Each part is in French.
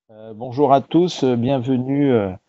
Bonjour à tous, bienvenue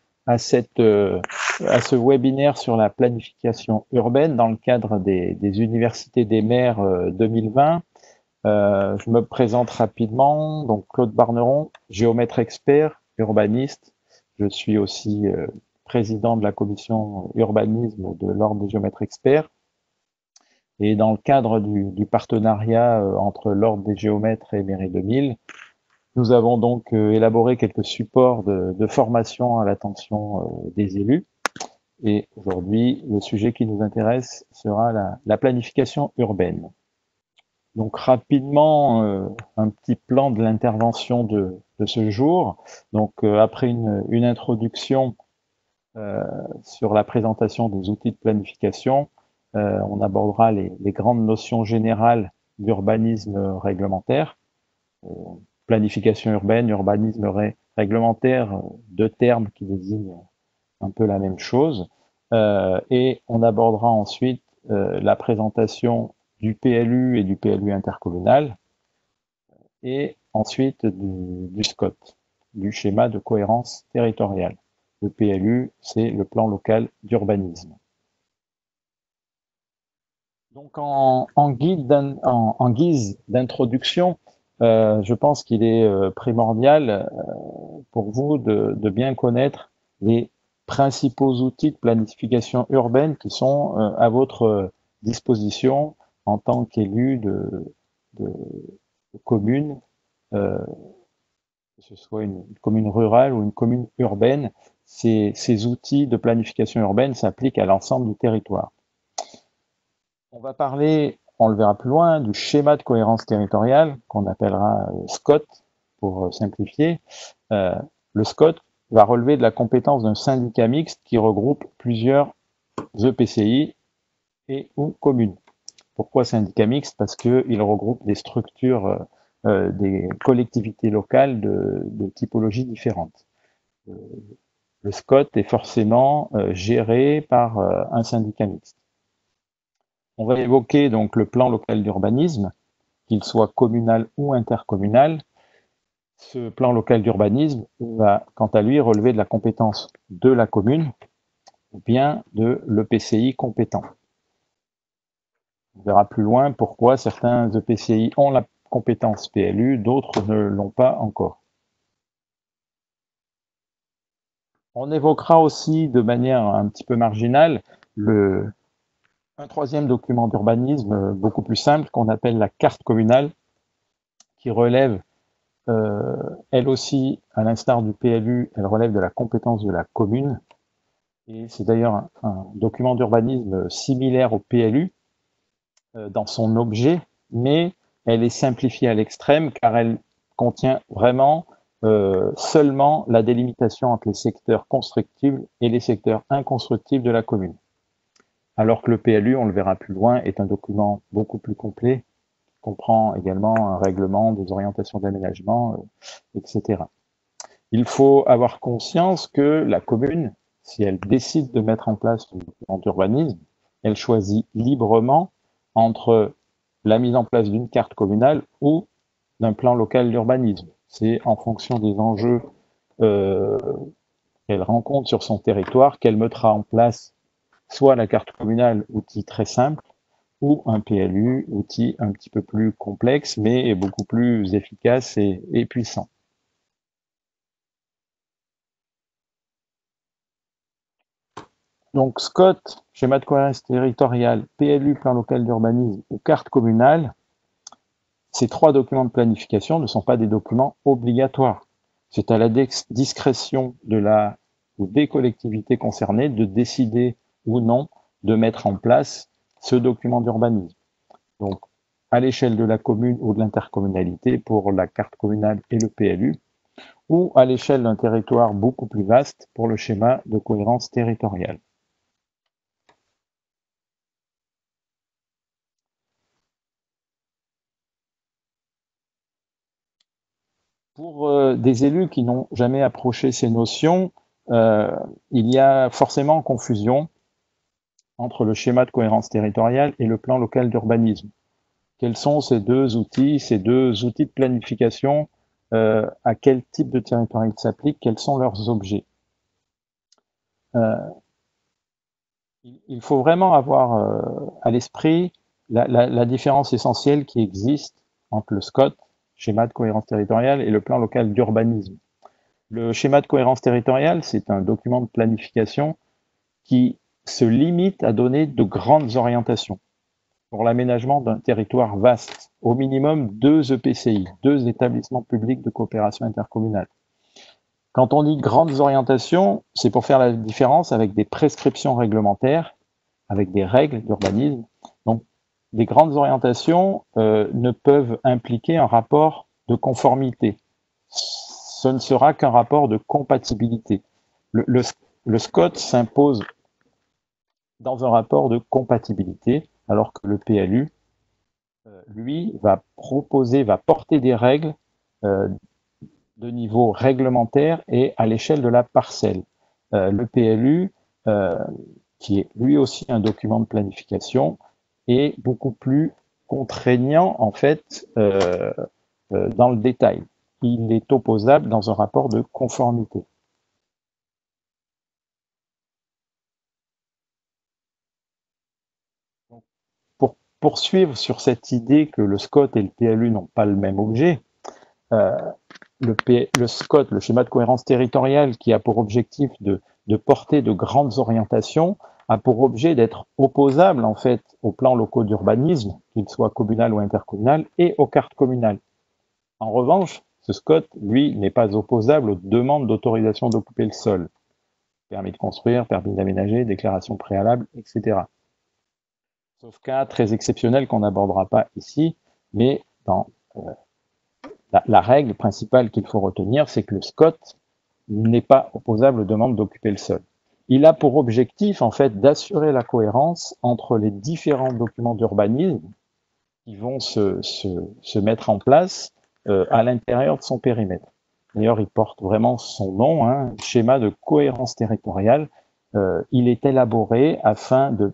à ce webinaire sur la planification urbaine dans le cadre des Universités des maires 2020. Je me présente rapidement, donc Claude Barneron, géomètre expert, urbaniste. Je suis aussi président de la commission urbanisme de l'Ordre des géomètres experts. Et dans le cadre du partenariat entre l'Ordre des géomètres et Mairie 2000, nous avons donc élaboré quelques supports de formation à l'attention des élus. Et aujourd'hui, le sujet qui nous intéresse sera la planification urbaine. Donc rapidement, un petit plan de l'intervention de ce jour. Donc après une introduction sur la présentation des outils de planification, on abordera les grandes notions générales d'urbanisme réglementaire. Planification urbaine, urbanisme réglementaire, deux termes qui désignent un peu la même chose. Et on abordera ensuite la présentation du PLU et du PLU intercommunal, et ensuite du SCOT, du schéma de cohérence territoriale. Le PLU, c'est le plan local d'urbanisme. Donc en guise d'introduction, je pense qu'il est primordial pour vous de bien connaître les principaux outils de planification urbaine qui sont à votre disposition en tant qu'élu de commune, euh, que ce soit une commune rurale ou une commune urbaine. Ces outils de planification urbaine s'appliquent à l'ensemble du territoire. On va parler, on le verra plus loin, du schéma de cohérence territoriale qu'on appellera SCOT pour simplifier. Le SCOT va relever de la compétence d'un syndicat mixte qui regroupe plusieurs EPCI et ou communes. Pourquoi syndicat mixte? Parce qu'il regroupe des structures, des collectivités locales de typologies différentes. Le SCOT est forcément géré par un syndicat mixte. On va évoquer donc le plan local d'urbanisme, qu'il soit communal ou intercommunal. Ce plan local d'urbanisme va, quant à lui, relever de la compétence de la commune ou bien de l'EPCI compétent. On verra plus loin pourquoi certains EPCI ont la compétence PLU, d'autres ne l'ont pas encore. On évoquera aussi de manière un petit peu marginale un troisième document d'urbanisme beaucoup plus simple qu'on appelle la carte communale, qui relève elle aussi, à l'instar du PLU, elle relève de la compétence de la commune. Et c'est d'ailleurs un document d'urbanisme similaire au PLU dans son objet, mais elle est simplifiée à l'extrême car elle contient vraiment seulement la délimitation entre les secteurs constructibles et les secteurs inconstructibles de la commune. Alors que le PLU, on le verra plus loin, est un document beaucoup plus complet, qui comprend également un règlement, des orientations d'aménagement, etc. Il faut avoir conscience que la commune, si elle décide de mettre en place un plan d'urbanisme, elle choisit librement entre la mise en place d'une carte communale ou d'un plan local d'urbanisme. C'est en fonction des enjeux euh, qu'elle rencontre sur son territoire qu'elle mettra en place soit la carte communale, outil très simple, ou un PLU, outil un petit peu plus complexe, mais beaucoup plus efficace et puissant. Donc SCOT, schéma de cohérence territoriale, PLU, plan local d'urbanisme ou carte communale, ces trois documents de planification ne sont pas des documents obligatoires. C'est à la discrétion de la ou des collectivités concernées de décider ou non de mettre en place ce document d'urbanisme. Donc, à l'échelle de la commune ou de l'intercommunalité pour la carte communale et le PLU, ou à l'échelle d'un territoire beaucoup plus vaste pour le schéma de cohérence territoriale. Pour des élus qui n'ont jamais approché ces notions, il y a forcément confusion entre le schéma de cohérence territoriale et le plan local d'urbanisme. Quels sont ces deux outils de planification à quel type de territoire ils s'appliquent, quels sont leurs objets. Il faut vraiment avoir à l'esprit la différence essentielle qui existe entre le SCOT, schéma de cohérence territoriale, et le plan local d'urbanisme. Le schéma de cohérence territoriale, c'est un document de planification qui se limite à donner de grandes orientations pour l'aménagement d'un territoire vaste, au minimum 2 EPCI, 2 établissements publics de coopération intercommunale. Quand on dit grandes orientations, c'est pour faire la différence avec des prescriptions réglementaires, avec des règles d'urbanisme. Donc, des grandes orientations ne peuvent impliquer un rapport de conformité. Ce ne sera qu'un rapport de compatibilité. Le SCOT s'impose dans un rapport de compatibilité, alors que le PLU, lui, va porter des règles de niveau réglementaire et à l'échelle de la parcelle. Le PLU, qui est lui aussi un document de planification, est beaucoup plus contraignant en fait dans le détail. Il est opposable dans un rapport de conformité. Pour poursuivre sur cette idée que le SCOT et le PLU n'ont pas le même objet, le SCOT, le schéma de cohérence territoriale, qui a pour objectif de porter de grandes orientations, a pour objet d'être opposable en fait aux plans locaux d'urbanisme, qu'ils soient communal ou intercommunal, et aux cartes communales. En revanche, ce SCOT, lui, n'est pas opposable aux demandes d'autorisation d'occuper le sol. Permis de construire, permis d'aménager, déclaration préalable, etc. Sauf cas très exceptionnel qu'on n'abordera pas ici, mais dans la règle principale qu'il faut retenir, c'est que le SCOT n'est pas opposable aux demandes d'occuper le sol. Il a pour objectif, en fait, d'assurer la cohérence entre les différents documents d'urbanisme qui vont se mettre en place à l'intérieur de son périmètre. D'ailleurs, il porte vraiment son nom, hein, schéma de cohérence territoriale. Il est élaboré afin de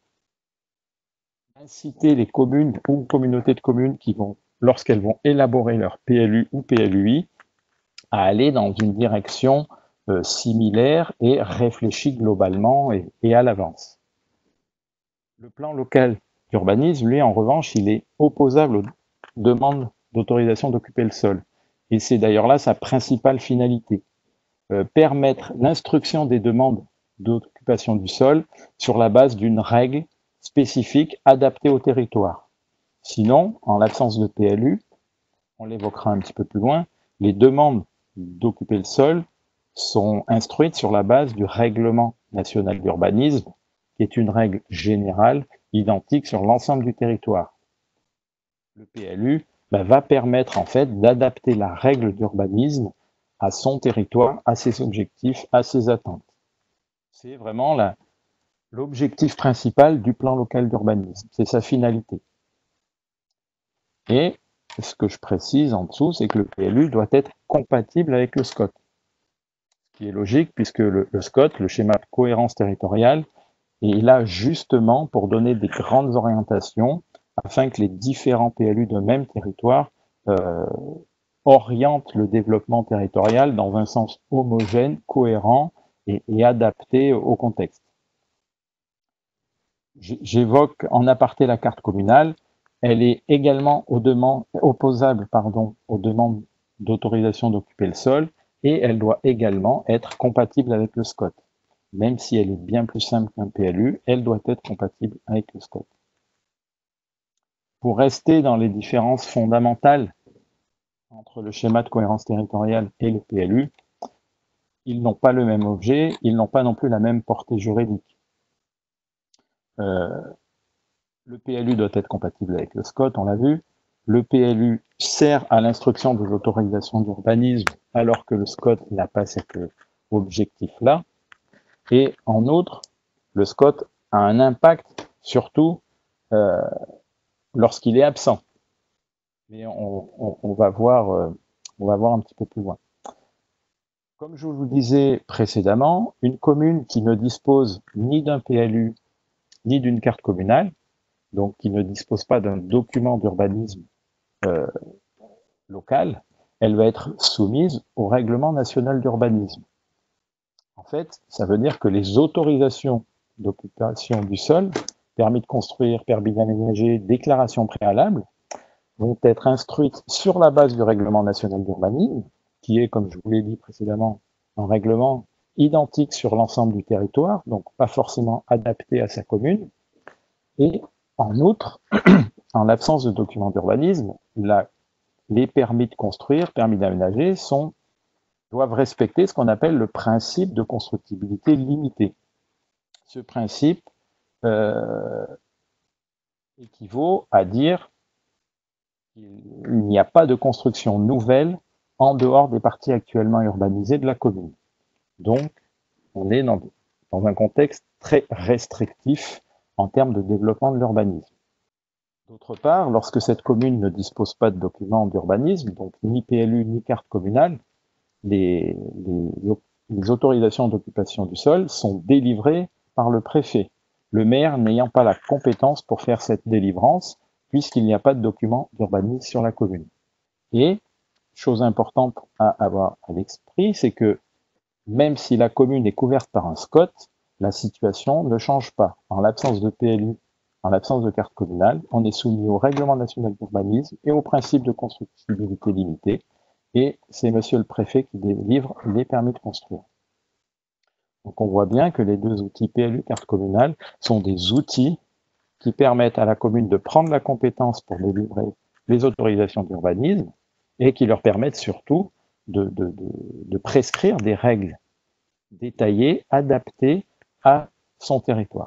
inciter les communes ou communautés de communes qui vont, lorsqu'elles vont élaborer leur PLU ou PLUI, à aller dans une direction similaire et réfléchie globalement et à l'avance. Le plan local d'urbanisme, lui, en revanche, il est opposable aux demandes d'autorisation d'occuper le sol. Et c'est d'ailleurs là sa principale finalité. Permettre l'instruction des demandes d'occupation du sol sur la base d'une règle spécifique adaptée au territoire. Sinon, en l'absence de PLU, on l'évoquera un petit peu plus loin, les demandes d'occuper le sol sont instruites sur la base du règlement national d'urbanisme, qui est une règle générale identique sur l'ensemble du territoire. Le PLU va permettre en fait d'adapter la règle d'urbanisme à son territoire, à ses objectifs, à ses attentes. C'est vraiment l'objectif principal du plan local d'urbanisme, c'est sa finalité. Et ce que je précise en dessous, c'est que le PLU doit être compatible avec le SCOT. Ce qui est logique puisque le SCOT, le schéma de cohérence territoriale, est là justement pour donner des grandes orientations afin que les différents PLU d'un même territoire orientent le développement territorial dans un sens homogène, cohérent et adapté au contexte. J'évoque en aparté la carte communale. Elle est également opposable aux demandes d'autorisation d'occuper le sol et elle doit également être compatible avec le SCOT. Même si elle est bien plus simple qu'un PLU, elle doit être compatible avec le SCOT. Pour rester dans les différences fondamentales entre le schéma de cohérence territoriale et le PLU, ils n'ont pas le même objet, ils n'ont pas non plus la même portée juridique. Le PLU doit être compatible avec le SCOT, on l'a vu. Le PLU sert à l'instruction des autorisations d'urbanisme, alors que le SCOT n'a pas cet objectif-là. Et en outre, le SCOT a un impact surtout lorsqu'il est absent. Mais on va voir un petit peu plus loin. Comme je vous disais précédemment, une commune qui ne dispose ni d'un PLU ni d'une carte communale, donc qui ne dispose pas d'un document d'urbanisme local, elle va être soumise au règlement national d'urbanisme. En fait, ça veut dire que les autorisations d'occupation du sol, permis de construire, permis d'aménager, déclaration préalable, vont être instruites sur la base du règlement national d'urbanisme, qui est, comme je vous l'ai dit précédemment, un règlement identique sur l'ensemble du territoire, donc pas forcément adapté à sa commune. Et en outre, en l'absence de documents d'urbanisme, les permis de construire, permis d'aménager doivent respecter ce qu'on appelle le principe de constructibilité limitée. Ce principe équivaut à dire qu'il n'y a pas de construction nouvelle en dehors des parties actuellement urbanisées de la commune. Donc, on est dans un contexte très restrictif en termes de développement de l'urbanisme. D'autre part, lorsque cette commune ne dispose pas de documents d'urbanisme, donc ni PLU ni carte communale, les autorisations d'occupation du sol sont délivrées par le préfet, le maire n'ayant pas la compétence pour faire cette délivrance, puisqu'il n'y a pas de document d'urbanisme sur la commune. Et, chose importante à avoir à l'esprit, c'est que même si la commune est couverte par un SCOT, la situation ne change pas. En l'absence de PLU, en l'absence de carte communale, on est soumis au règlement national d'urbanisme et au principe de constructibilité limitée, et c'est monsieur le préfet qui délivre les permis de construire. Donc on voit bien que les deux outils PLU, carte communale, sont des outils qui permettent à la commune de prendre la compétence pour délivrer les autorisations d'urbanisme et qui leur permettent surtout de prescrire des règles détaillées, adaptées à son territoire.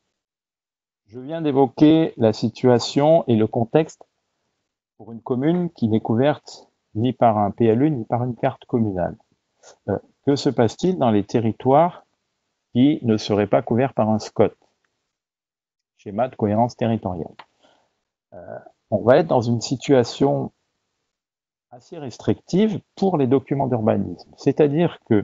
Je viens d'évoquer la situation et le contexte pour une commune qui n'est couverte ni par un PLU ni par une carte communale. Que se passe-t-il dans les territoires qui ne seraient pas couverts par un SCOT, schéma de cohérence territoriale? On va être dans une situation assez restrictive pour les documents d'urbanisme. C'est-à-dire que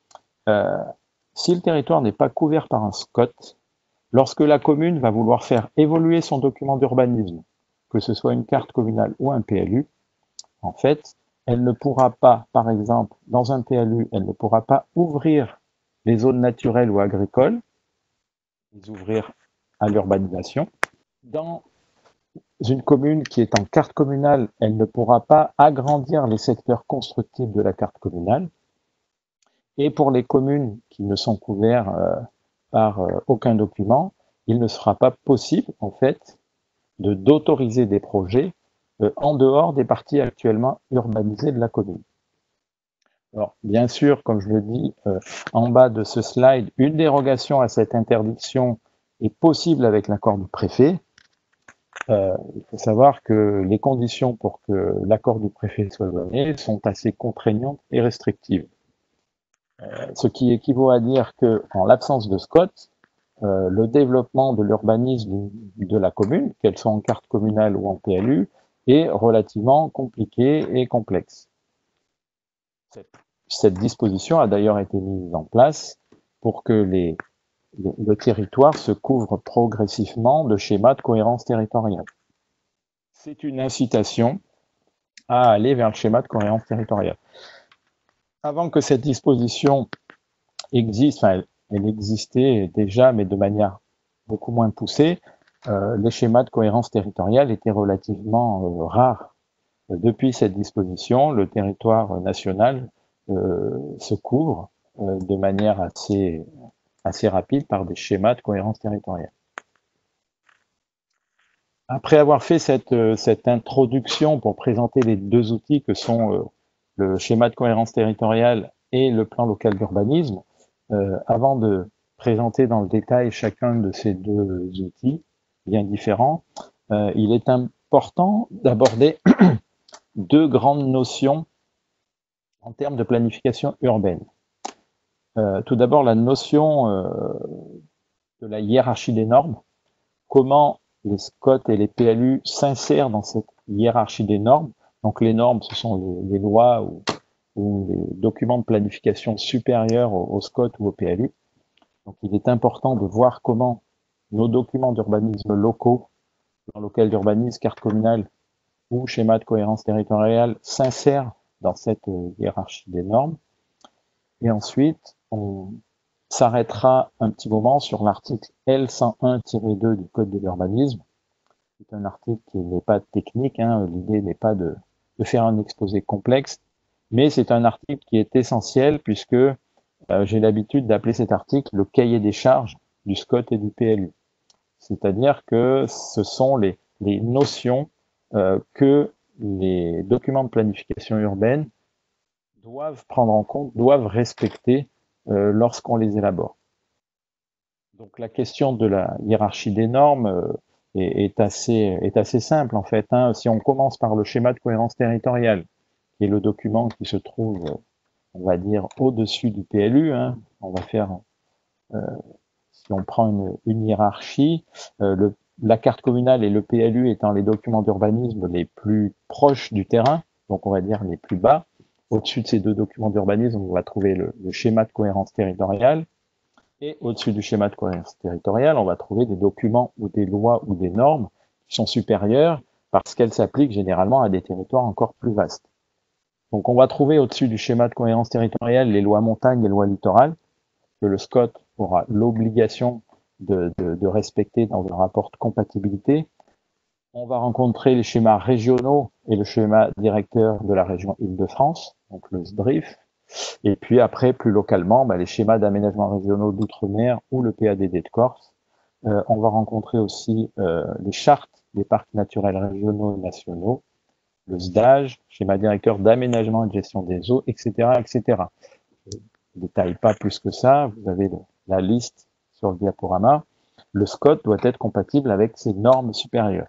si le territoire n'est pas couvert par un SCOT, lorsque la commune va vouloir faire évoluer son document d'urbanisme, que ce soit une carte communale ou un PLU, en fait, elle ne pourra pas, par exemple, dans un PLU, elle ne pourra pas ouvrir les zones naturelles ou agricoles, les ouvrir à l'urbanisation. Dans une commune qui est en carte communale, elle ne pourra pas agrandir les secteurs constructifs de la carte communale. Et pour les communes qui ne sont couvertes par aucun document, il ne sera pas possible, en fait, d'autoriser des projets en dehors des parties actuellement urbanisées de la commune. Alors, bien sûr, comme je le dis en bas de ce slide, une dérogation à cette interdiction est possible avec l'accord du préfet. Il faut savoir que les conditions pour que l'accord du préfet soit donné sont assez contraignantes et restrictives. Ce qui équivaut à dire qu'en l'absence de SCOT, le développement de l'urbanisme de la commune, qu'elle soit en carte communale ou en PLU, est relativement compliqué et complexe. Cette disposition a d'ailleurs été mise en place pour que le territoire se couvre progressivement de schémas de cohérence territoriale. C'est une incitation à aller vers le schéma de cohérence territoriale. Avant que cette disposition existe, enfin, elle existait déjà, mais de manière beaucoup moins poussée, les schémas de cohérence territoriale étaient relativement rares. Depuis cette disposition, le territoire national se couvre de manière assez rapide par des schémas de cohérence territoriale. Après avoir fait cette introduction pour présenter les deux outils que sont le schéma de cohérence territoriale et le plan local d'urbanisme, avant de présenter dans le détail chacun de ces deux outils bien différents, il est important d'aborder deux grandes notions en termes de planification urbaine. Tout d'abord, la notion de la hiérarchie des normes, comment les SCOT et les PLU s'insèrent dans cette hiérarchie des normes. Donc les normes, ce sont les lois ou les documents de planification supérieurs au SCOT ou au PLU. Donc il est important de voir comment nos documents d'urbanisme locaux, plan local d'urbanisme, carte communale ou schéma de cohérence territoriale s'insèrent dans cette hiérarchie des normes. Et ensuite, on s'arrêtera un petit moment sur l'article L101-2 du Code de l'urbanisme. C'est un article qui n'est pas technique, hein. L'idée n'est pas de faire un exposé complexe, mais c'est un article qui est essentiel puisque j'ai l'habitude d'appeler cet article le cahier des charges du SCOT et du PLU. C'est-à-dire que ce sont les notions que les documents de planification urbaine doivent prendre en compte, doivent respecter lorsqu'on les élabore. Donc la question de la hiérarchie des normes est assez simple en fait, hein. Si on commence par le schéma de cohérence territoriale, qui est le document qui se trouve, on va dire, au-dessus du PLU, hein, on va faire, si on prend une hiérarchie, la carte communale et le PLU étant les documents d'urbanisme les plus proches du terrain, donc on va dire les plus bas. Au-dessus de ces deux documents d'urbanisme, on va trouver le schéma de cohérence territoriale. Et au-dessus du schéma de cohérence territoriale, on va trouver des documents ou des lois ou des normes qui sont supérieures parce qu'elles s'appliquent généralement à des territoires encore plus vastes. Donc on va trouver au-dessus du schéma de cohérence territoriale les lois montagne et les lois littorales, que le SCOT aura l'obligation de respecter dans le rapport de compatibilité. On va rencontrer les schémas régionaux et le schéma directeur de la région Île-de-France, donc le SDRIF. Et puis après, plus localement, les schémas d'aménagement régionaux d'outre-mer ou le PADD de Corse. On va rencontrer aussi les chartes des parcs naturels régionaux et nationaux, le SDAGE, schéma directeur d'aménagement et de gestion des eaux, etc., etc. Je ne détaille pas plus que ça, vous avez la liste sur le diaporama. Le SCOT doit être compatible avec ces normes supérieures.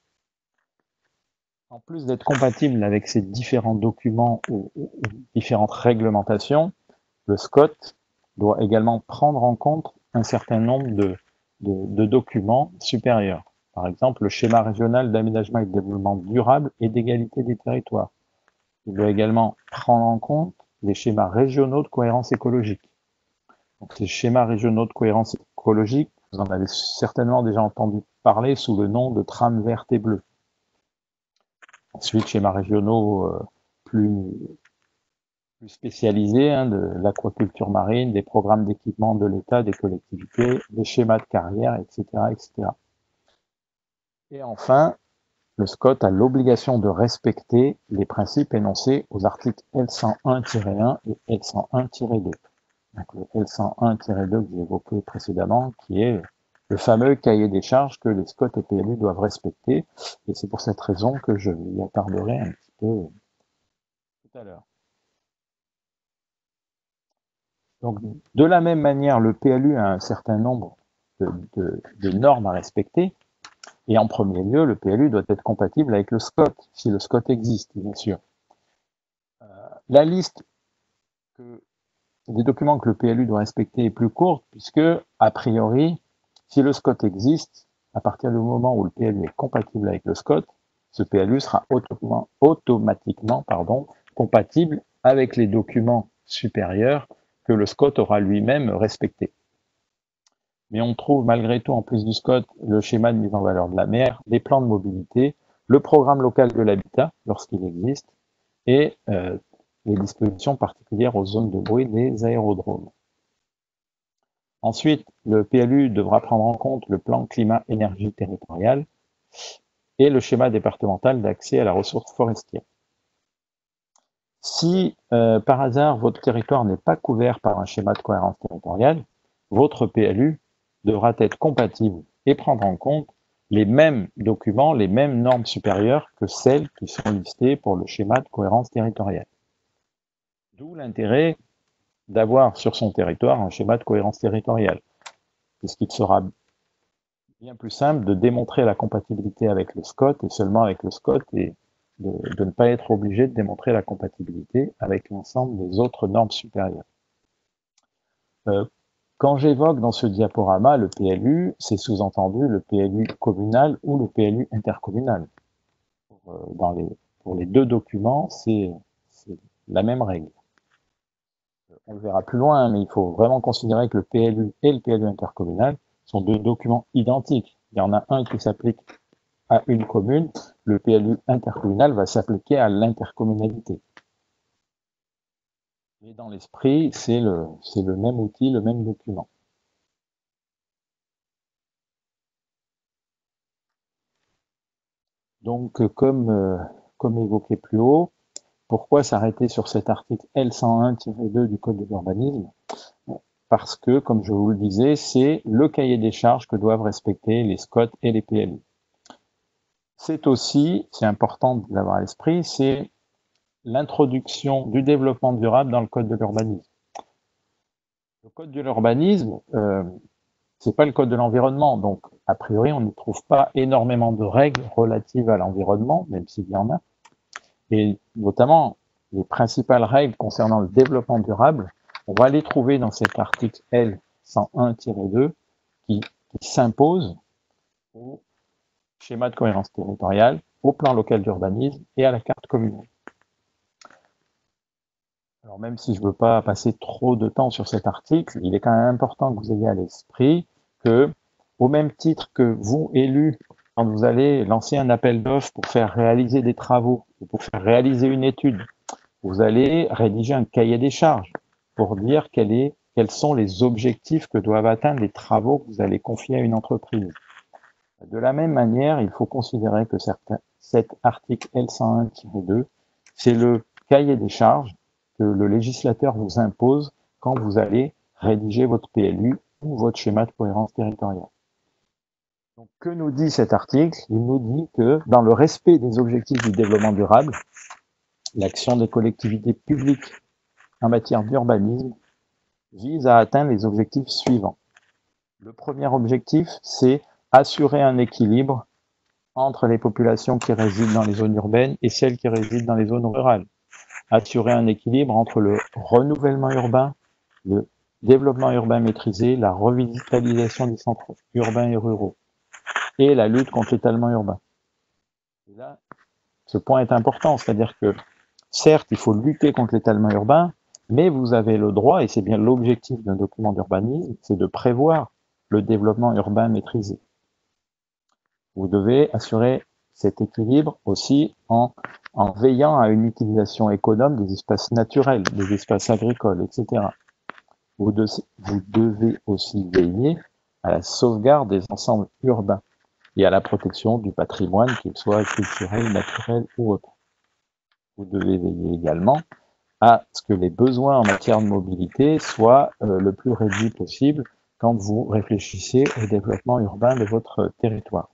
En plus d'être compatible avec ces différents documents ou différentes réglementations, le SCOT doit également prendre en compte un certain nombre de documents supérieurs. Par exemple, le schéma régional d'aménagement et de développement durable et d'égalité des territoires. Il doit également prendre en compte les schémas régionaux de cohérence écologique. Donc, ces schémas régionaux de cohérence écologique, vous en avez certainement déjà entendu parler sous le nom de trames vertes et bleues. Ensuite, schémas régionaux plus spécialisés, hein, de l'aquaculture marine, des programmes d'équipement de l'État, des collectivités, des schémas de carrière, etc., etc. Et enfin, le SCOT a l'obligation de respecter les principes énoncés aux articles L101-1 et L101-2. Donc le L101-2 que j'ai évoqué précédemment, qui est le fameux cahier des charges que les SCOT et PLU doivent respecter. Et c'est pour cette raison que je m'y attarderai un petit peu tout à l'heure. Donc, de la même manière, le PLU a un certain nombre de normes à respecter. Et en premier lieu, le PLU doit être compatible avec le SCOT, si le SCOT existe, bien sûr. La liste des documents que le PLU doit respecter est plus courte, puisque, a priori, si le SCOT existe, à partir du moment où le PLU est compatible avec le SCOT, ce PLU sera automatiquement compatible avec les documents supérieurs que le SCOT aura lui-même respectés. Mais on trouve malgré tout, en plus du SCOT, le schéma de mise en valeur de la mer, les plans de mobilité, le programme local de l'habitat, lorsqu'il existe, et les dispositions particulières aux zones de bruit des aérodromes. Ensuite, le PLU devra prendre en compte le plan climat-énergie territorial et le schéma départemental d'accès à la ressource forestière. Si par hasard votre territoire n'est pas couvert par un schéma de cohérence territoriale, votre PLU devra être compatible et prendre en compte les mêmes documents, les mêmes normes supérieures que celles qui sont listées pour le schéma de cohérence territoriale. D'où l'intérêt d'avoir sur son territoire un schéma de cohérence territoriale, puisqu'il sera bien plus simple de démontrer la compatibilité avec le SCOT et seulement avec le SCOT et de ne pas être obligé de démontrer la compatibilité avec l'ensemble des autres normes supérieures. Quand j'évoque dans ce diaporama le PLU, c'est sous-entendu le PLU communal ou le PLU intercommunal. Pour les deux documents, c'est la même règle. On le verra plus loin, mais il faut vraiment considérer que le PLU et le PLU intercommunal sont deux documents identiques. Il y en a un qui s'applique à une commune, le PLU intercommunal va s'appliquer à l'intercommunalité. Mais dans l'esprit, c'est le même outil, le même document. Donc, comme évoqué plus haut, pourquoi s'arrêter sur cet article L101-2 du Code de l'urbanisme? Parce que, comme je vous le disais, c'est le cahier des charges que doivent respecter les SCOT et les PLU. C'est aussi, c'est important de l'avoir à l'esprit, c'est l'introduction du développement durable dans le Code de l'urbanisme. Le Code de l'urbanisme, c'est pas le Code de l'environnement, donc a priori on ne trouve pas énormément de règles relatives à l'environnement, même s'il y en a, et notamment les principales règles concernant le développement durable, on va les trouver dans cet article L101-2 qui s'impose au schéma de cohérence territoriale, au plan local d'urbanisme et à la carte communale. Alors même si je ne veux pas passer trop de temps sur cet article, il est quand même important que vous ayez à l'esprit que, au même titre que vous, élus, quand vous allez lancer un appel d'offres pour faire réaliser des travaux, ou pour faire réaliser une étude, vous allez rédiger un cahier des charges pour dire quels sont les objectifs que doivent atteindre les travaux que vous allez confier à une entreprise. De la même manière, il faut considérer que cet article L101-2, c'est le cahier des charges que le législateur vous impose quand vous allez rédiger votre PLU ou votre schéma de cohérence territoriale. Donc, que nous dit cet article? Il nous dit que dans le respect des objectifs du développement durable, l'action des collectivités publiques en matière d'urbanisme vise à atteindre les objectifs suivants. Le premier objectif, c'est assurer un équilibre entre les populations qui résident dans les zones urbaines et celles qui résident dans les zones rurales. Assurer un équilibre entre le renouvellement urbain, le développement urbain maîtrisé, la revitalisation des centres urbains et ruraux, et la lutte contre l'étalement urbain. Et là, ce point est important, c'est-à-dire que certes, il faut lutter contre l'étalement urbain, mais vous avez le droit, et c'est bien l'objectif d'un document d'urbanisme, c'est de prévoir le développement urbain maîtrisé. Vous devez assurer cet équilibre aussi en veillant à une utilisation économe des espaces naturels, des espaces agricoles, etc. Vous devez aussi veiller à la sauvegarde des ensembles urbains et à la protection du patrimoine, qu'il soit culturel, naturel ou autre. Vous devez veiller également à ce que les besoins en matière de mobilité soient le plus réduits possible quand vous réfléchissez au développement urbain de votre territoire.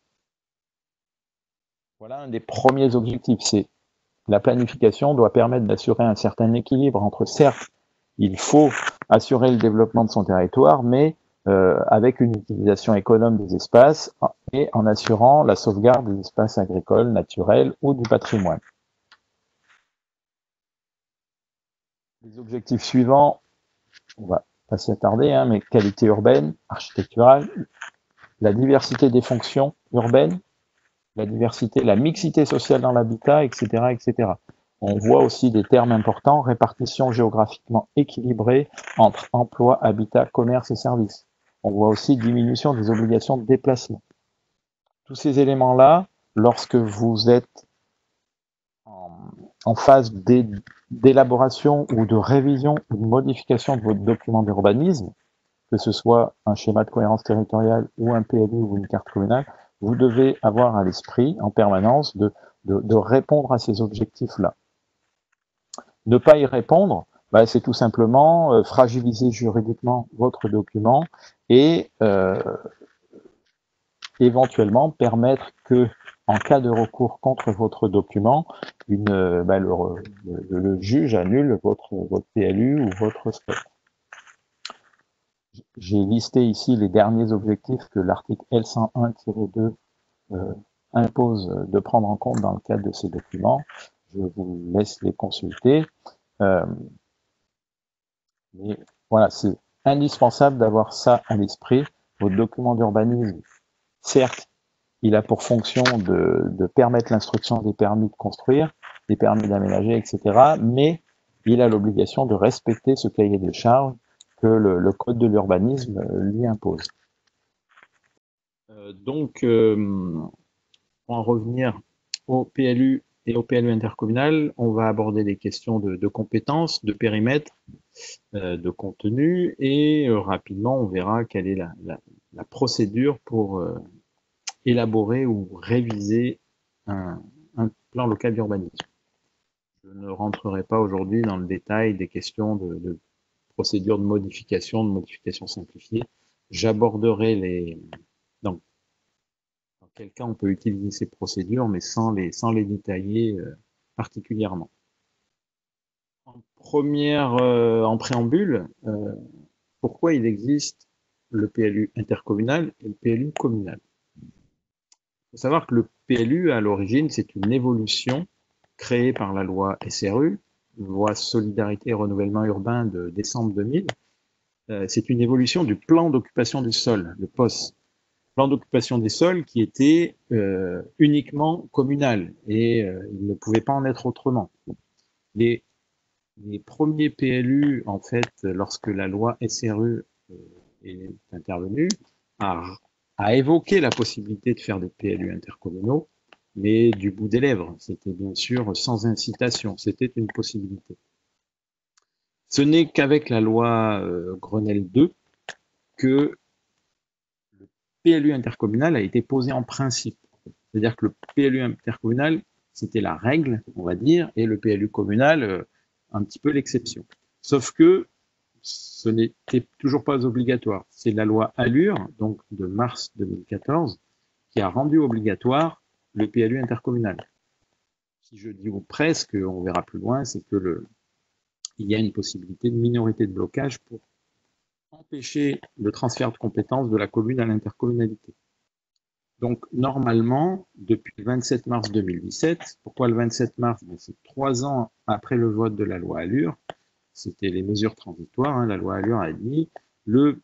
Voilà un des premiers objectifs, c'est la planification doit permettre d'assurer un certain équilibre entre, certes, il faut assurer le développement de son territoire, mais avec une utilisation économe des espaces et en assurant la sauvegarde des espaces agricoles, naturels ou du patrimoine. Les objectifs suivants, on va pas s'y attarder, hein, mais qualité urbaine, architecturale, la diversité des fonctions urbaines, la diversité, la mixité sociale dans l'habitat, etc., etc. On voit aussi des termes importants, répartition géographiquement équilibrée entre emploi, habitat, commerce et services. On voit aussi diminution des obligations de déplacement. Tous ces éléments-là, lorsque vous êtes en phase d'élaboration ou de révision ou de modification de votre document d'urbanisme, que ce soit un schéma de cohérence territoriale ou un PLU ou une carte communale, vous devez avoir à l'esprit en permanence de répondre à ces objectifs-là. Ne pas y répondre, c'est tout simplement fragiliser juridiquement votre document et éventuellement permettre que, en cas de recours contre votre document, le juge annule votre PLU ou votre SCOT. J'ai listé ici les derniers objectifs que l'article L101-2 impose de prendre en compte dans le cadre de ces documents. Je vous laisse les consulter. Mais voilà, c'est indispensable d'avoir ça à l'esprit. Votre document d'urbanisme, certes, il a pour fonction de permettre l'instruction des permis de construire, des permis d'aménager, etc. Mais il a l'obligation de respecter ce cahier des charges que le Code de l'urbanisme lui impose. Donc, pour en revenir au PLU Et au PLU intercommunal, on va aborder des questions de compétences, de périmètre, de contenu, et rapidement, on verra quelle est la procédure pour élaborer ou réviser un plan local d'urbanisme. Je ne rentrerai pas aujourd'hui dans le détail des questions de procédure de modification simplifiée. J'aborderai dans quel cas on peut utiliser ces procédures, mais sans les détailler particulièrement. En préambule, pourquoi il existe le PLU intercommunal et le PLU communal? Il faut savoir que le PLU, à l'origine, c'est une évolution créée par la loi SRU, loi Solidarité et Renouvellement Urbain de décembre 2000. C'est une évolution du plan d'occupation du sol, le POS. Plan d'occupation des sols qui était uniquement communal et il ne pouvait pas en être autrement. Les premiers PLU, en fait, lorsque la loi SRU est intervenue, a évoqué la possibilité de faire des PLU intercommunaux, mais du bout des lèvres. C'était bien sûr sans incitation, c'était une possibilité. Ce n'est qu'avec la loi Grenelle 2 que le PLU intercommunal a été posé en principe. C'est-à-dire que le PLU intercommunal, c'était la règle, on va dire, et le PLU communal, un petit peu l'exception. Sauf que ce n'était toujours pas obligatoire. C'est la loi Allure, donc de mars 2014, qui a rendu obligatoire le PLU intercommunal. Si je dis ou presque, on verra plus loin, c'est que il y a une possibilité de minorité de blocage pour empêcher le transfert de compétences de la commune à l'intercommunalité. Donc, normalement, depuis le 27 mars 2017, pourquoi le 27 mars? C'est 3 ans après le vote de la loi Allure, c'était les mesures transitoires, la loi Allure a dit, le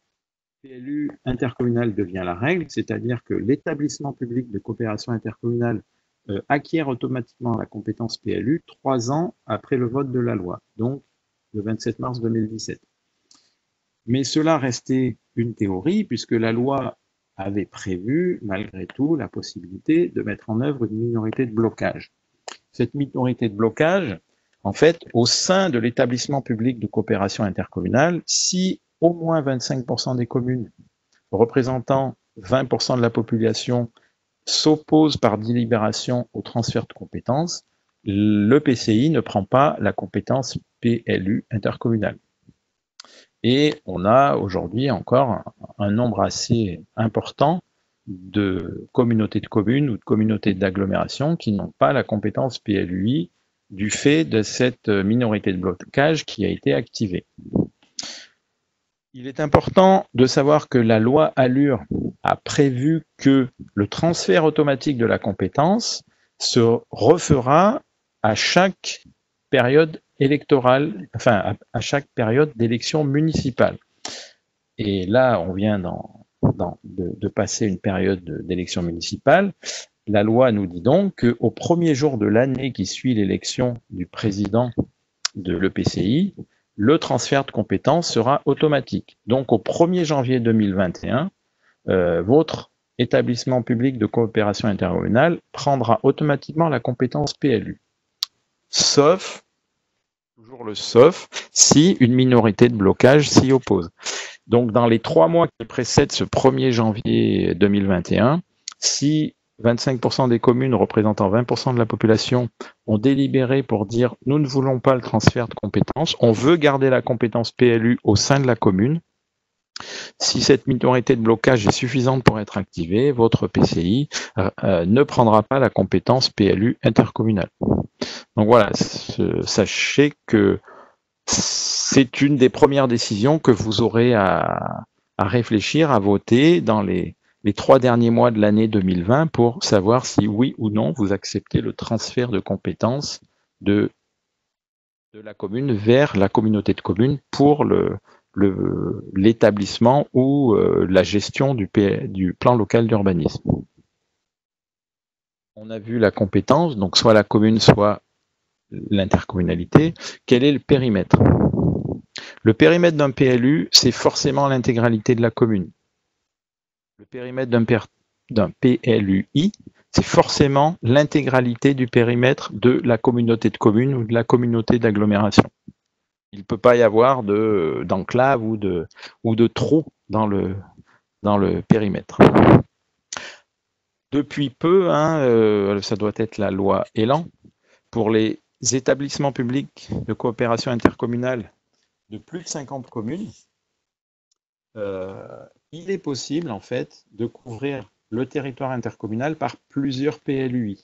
PLU intercommunal devient la règle, c'est-à-dire que l'établissement public de coopération intercommunale acquiert automatiquement la compétence PLU 3 ans après le vote de la loi, donc le 27 mars 2017. Mais cela restait une théorie, puisque la loi avait prévu, malgré tout, la possibilité de mettre en œuvre une minorité de blocage. Cette minorité de blocage, en fait, au sein de l'établissement public de coopération intercommunale, si au moins 25% des communes représentant 20% de la population s'opposent par délibération au transfert de compétences, le PCI ne prend pas la compétence PLU intercommunale. Et on a aujourd'hui encore un nombre assez important de communautés de communes ou de communautés d'agglomération qui n'ont pas la compétence PLUI du fait de cette minorité de blocage qui a été activée. Il est important de savoir que la loi Allure a prévu que le transfert automatique de la compétence se refera à chaque période électorale, enfin à chaque période d'élection municipale. Et là, on vient de passer une période d'élection municipale. La loi nous dit donc qu'au premier jour de l'année qui suit l'élection du président de l'EPCI, le transfert de compétences sera automatique. Donc au 1er janvier 2021, votre établissement public de coopération intercommunale prendra automatiquement la compétence PLU. Sauf, toujours le sauf, si une minorité de blocage s'y oppose. Donc dans les 3 mois qui précèdent ce 1er janvier 2021, si 25% des communes représentant 20% de la population ont délibéré pour dire « nous ne voulons pas le transfert de compétences, on veut garder la compétence PLU au sein de la commune », si cette minorité de blocage est suffisante pour être activée, votre PCI ne prendra pas la compétence PLU intercommunale. Donc voilà, sachez que c'est une des premières décisions que vous aurez à réfléchir, à voter dans les 3 derniers mois de l'année 2020 pour savoir si oui ou non vous acceptez le transfert de compétences de la commune vers la communauté de communes pour l'établissement ou la gestion du plan local d'urbanisme. On a vu la compétence, donc soit la commune, soit l'intercommunalité. Quel est le périmètre? Le périmètre d'un PLU, c'est forcément l'intégralité de la commune. Le périmètre d'un PLUI, c'est forcément l'intégralité du périmètre de la communauté de communes ou de la communauté d'agglomération. Il ne peut pas y avoir d'enclave ou de trou dans le périmètre. Depuis peu, ça doit être la loi Elan, pour les établissements publics de coopération intercommunale de plus de 50 communes, il est possible en fait de couvrir le territoire intercommunal par plusieurs PLUI.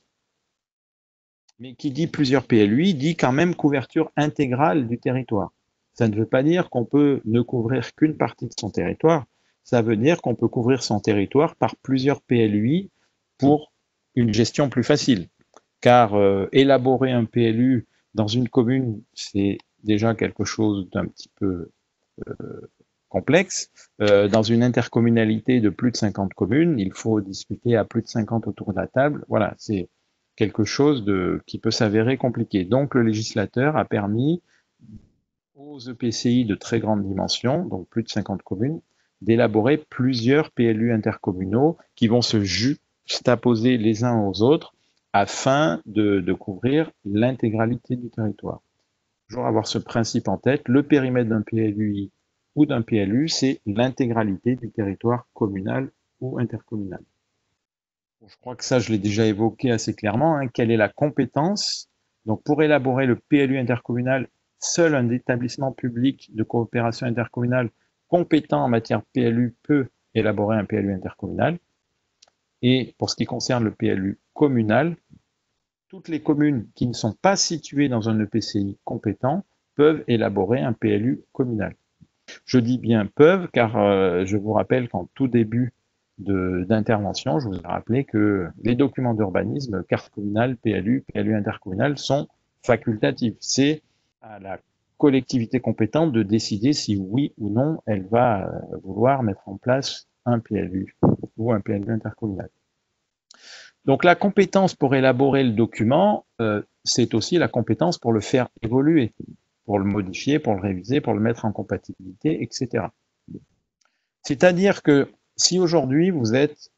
Mais qui dit plusieurs PLUI dit quand même couverture intégrale du territoire. Ça ne veut pas dire qu'on peut ne couvrir qu'une partie de son territoire, ça veut dire qu'on peut couvrir son territoire par plusieurs PLUI pour une gestion plus facile. Car élaborer un PLU dans une commune, c'est déjà quelque chose d'un petit peu complexe. Dans une intercommunalité de plus de 50 communes, il faut discuter à plus de 50 autour de la table. Voilà, c'est quelque chose qui peut s'avérer compliqué. Donc le législateur a permis aux EPCI de très grande dimension, donc plus de 50 communes, d'élaborer plusieurs PLU intercommunaux qui vont se juxtaposer les uns aux autres afin de couvrir l'intégralité du territoire. Toujours avoir ce principe en tête, le périmètre d'un PLUI ou d'un PLU, c'est l'intégralité du territoire communal ou intercommunal. Je crois que ça, je l'ai déjà évoqué assez clairement. Quelle est la compétence? Donc, pour élaborer le PLU intercommunal, seul un établissement public de coopération intercommunale compétent en matière PLU peut élaborer un PLU intercommunal. Et pour ce qui concerne le PLU communal, toutes les communes qui ne sont pas situées dans un EPCI compétent peuvent élaborer un PLU communal. Je dis bien peuvent, car je vous rappelle qu'en tout début d'intervention, je vous ai rappelé que les documents d'urbanisme, carte communale, PLU, PLU intercommunal, sont facultatifs. C'est à la collectivité compétente de décider si oui ou non elle va vouloir mettre en place un PLU ou un PLU intercommunal. Donc la compétence pour élaborer le document, c'est aussi la compétence pour le faire évoluer, pour le modifier, pour le réviser, pour le mettre en compatibilité, etc. C'est-à-dire que si aujourd'hui vous êtes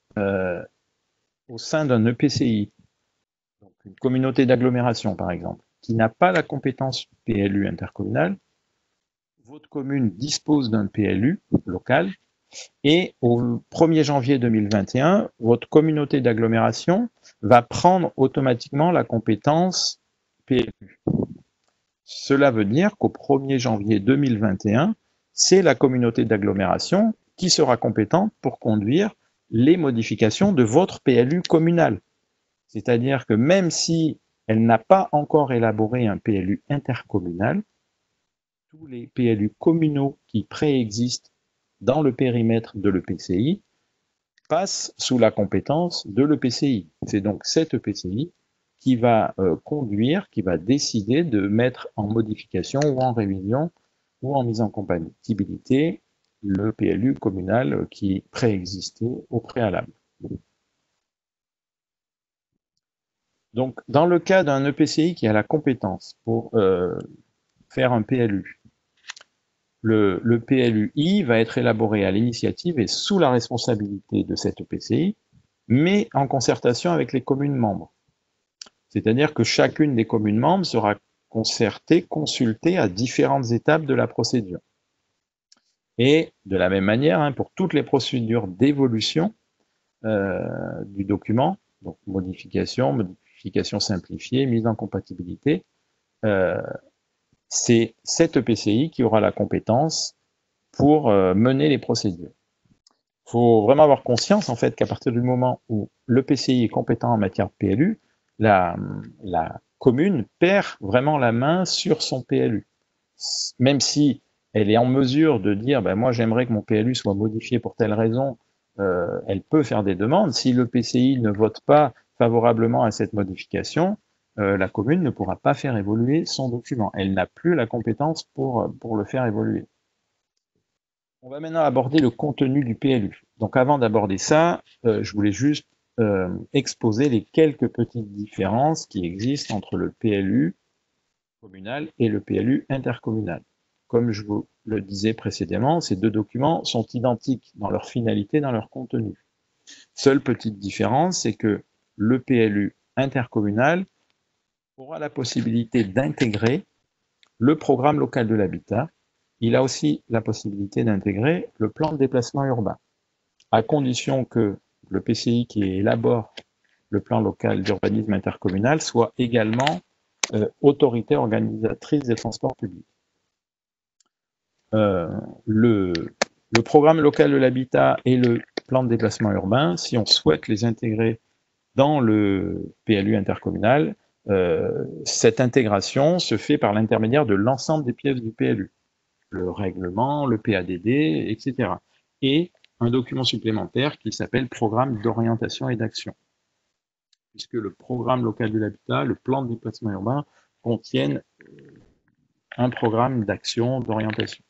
au sein d'un EPCI, donc une communauté d'agglomération par exemple, qui n'a pas la compétence PLU intercommunale, votre commune dispose d'un PLU local, et au 1er janvier 2021, votre communauté d'agglomération va prendre automatiquement la compétence PLU. Cela veut dire qu'au 1er janvier 2021, c'est la communauté d'agglomération qui sera compétente pour conduire les modifications de votre PLU communal. C'est-à-dire que même si elle n'a pas encore élaboré un PLU intercommunal, tous les PLU communaux qui préexistent dans le périmètre de l'EPCI passe sous la compétence de l'EPCI. C'est donc cet EPCI qui va conduire, qui va décider de mettre en modification ou en révision ou en mise en compatibilité le PLU communal qui préexistait au préalable. Donc, dans le cas d'un EPCI qui a la compétence pour faire un PLU, le PLUI va être élaboré à l'initiative et sous la responsabilité de cet EPCI, mais en concertation avec les communes membres. C'est-à-dire que chacune des communes membres sera concertée, consultée à différentes étapes de la procédure. Et de la même manière, pour toutes les procédures d'évolution du document, donc modification simplifiée, mise en compatibilité, c'est cet EPCI qui aura la compétence pour mener les procédures. Il faut vraiment avoir conscience en fait qu'à partir du moment où l'EPCI est compétent en matière de PLU, la commune perd vraiment la main sur son PLU. Même si elle est en mesure de dire moi j'aimerais que mon PLU soit modifié pour telle raison, elle peut faire des demandes. Si l'EPCI ne vote pas favorablement à cette modification, la commune ne pourra pas faire évoluer son document. Elle n'a plus la compétence pour le faire évoluer. On va maintenant aborder le contenu du PLU. Donc avant d'aborder ça, je voulais juste exposer les quelques petites différences qui existent entre le PLU communal et le PLU intercommunal. Comme je vous le disais précédemment, ces deux documents sont identiques dans leur finalité, dans leur contenu. Seule petite différence, c'est que le PLU intercommunal aura la possibilité d'intégrer le programme local de l'habitat. Il a aussi la possibilité d'intégrer le plan de déplacement urbain, à condition que le PCI qui élabore le plan local d'urbanisme intercommunal soit également autorité organisatrice des transports publics. Le programme local de l'habitat et le plan de déplacement urbain, si on souhaite les intégrer dans le PLU intercommunal, cette intégration se fait par l'intermédiaire de l'ensemble des pièces du PLU, le règlement, le PADD, etc. Et un document supplémentaire qui s'appelle programme d'orientation et d'action, puisque le programme local de l'habitat, le plan de déplacement urbain contiennent un programme d'action, d'orientation.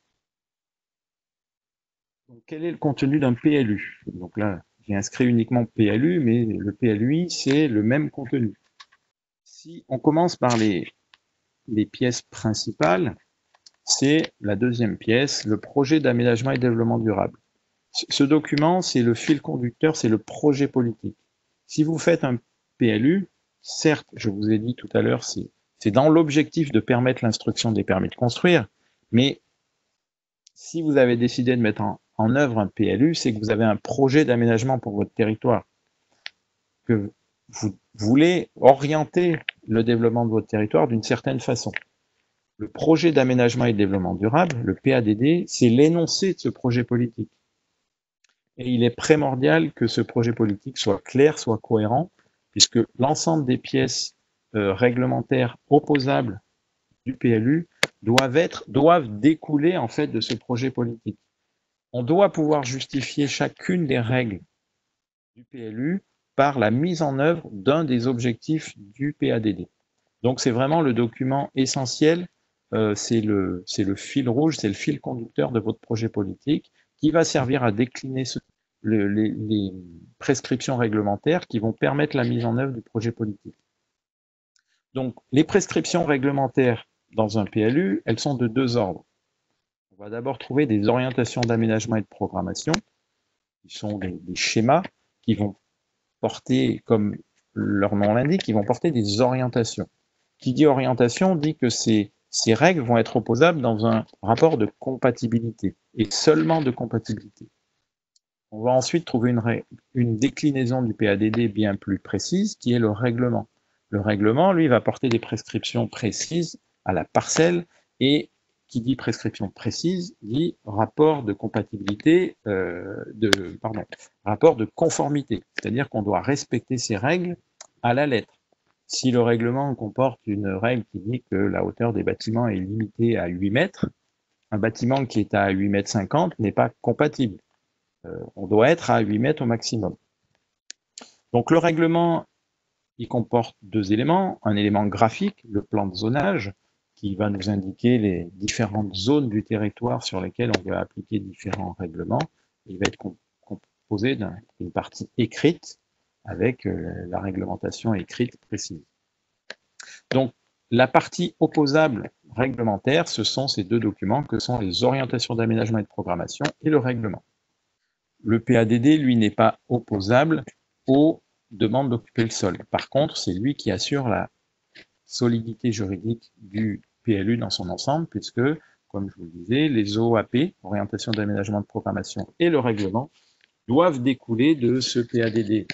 Donc, quel est le contenu d'un PLU? Donc là, j'ai inscrit uniquement PLU, mais le PLUI, c'est le même contenu. Si on commence par les pièces principales, c'est la deuxième pièce, le projet d'aménagement et développement durable. Ce document, c'est le fil conducteur, c'est le projet politique. Si vous faites un PLU, certes, je vous ai dit tout à l'heure, c'est dans l'objectif de permettre l'instruction des permis de construire, mais si vous avez décidé de mettre en œuvre un PLU, c'est que vous avez un projet d'aménagement pour votre territoire, que vous voulez orienter le développement de votre territoire d'une certaine façon. Le projet d'aménagement et de développement durable, le PADD, c'est l'énoncé de ce projet politique. Et il est primordial que ce projet politique soit clair, soit cohérent, puisque l'ensemble des pièces réglementaires opposables du PLU doivent découler en fait de ce projet politique. On doit pouvoir justifier chacune des règles du PLU par la mise en œuvre d'un des objectifs du PADD. Donc c'est vraiment le document essentiel, c'est le fil rouge, c'est le fil conducteur de votre projet politique qui va servir à décliner les prescriptions réglementaires qui vont permettre la mise en œuvre du projet politique. Donc les prescriptions réglementaires dans un PLU, elles sont de deux ordres. On va d'abord trouver des orientations d'aménagement et de programmation, qui sont des schémas qui vont porter, comme leur nom l'indique, qui vont porter des orientations. Qui dit orientation dit que ces règles vont être opposables dans un rapport de compatibilité, et seulement de compatibilité. On va ensuite trouver une déclinaison du PADD bien plus précise, qui est le règlement. Le règlement, lui, va porter des prescriptions précises à la parcelle, et qui dit prescription précise, dit rapport de compatibilité, rapport de conformité. C'est-à-dire qu'on doit respecter ces règles à la lettre. Si le règlement comporte une règle qui dit que la hauteur des bâtiments est limitée à 8 mètres, un bâtiment qui est à 8,50 mètres n'est pas compatible. On doit être à 8 mètres au maximum. Donc le règlement, il comporte deux éléments. Un élément graphique, le plan de zonage, qui va nous indiquer les différentes zones du territoire sur lesquelles on va appliquer différents règlements. Il va être composé d'une partie écrite avec la réglementation écrite précise. Donc, la partie opposable réglementaire, ce sont ces deux documents que sont les orientations d'aménagement et de programmation et le règlement. Le PADD, lui, n'est pas opposable aux demandes d'occuper le sol. Par contre, c'est lui qui assure la solidité juridique du PLU dans son ensemble, puisque, comme je vous le disais, les OAP, orientation d'aménagement de programmation, et le règlement doivent découler de ce PADD.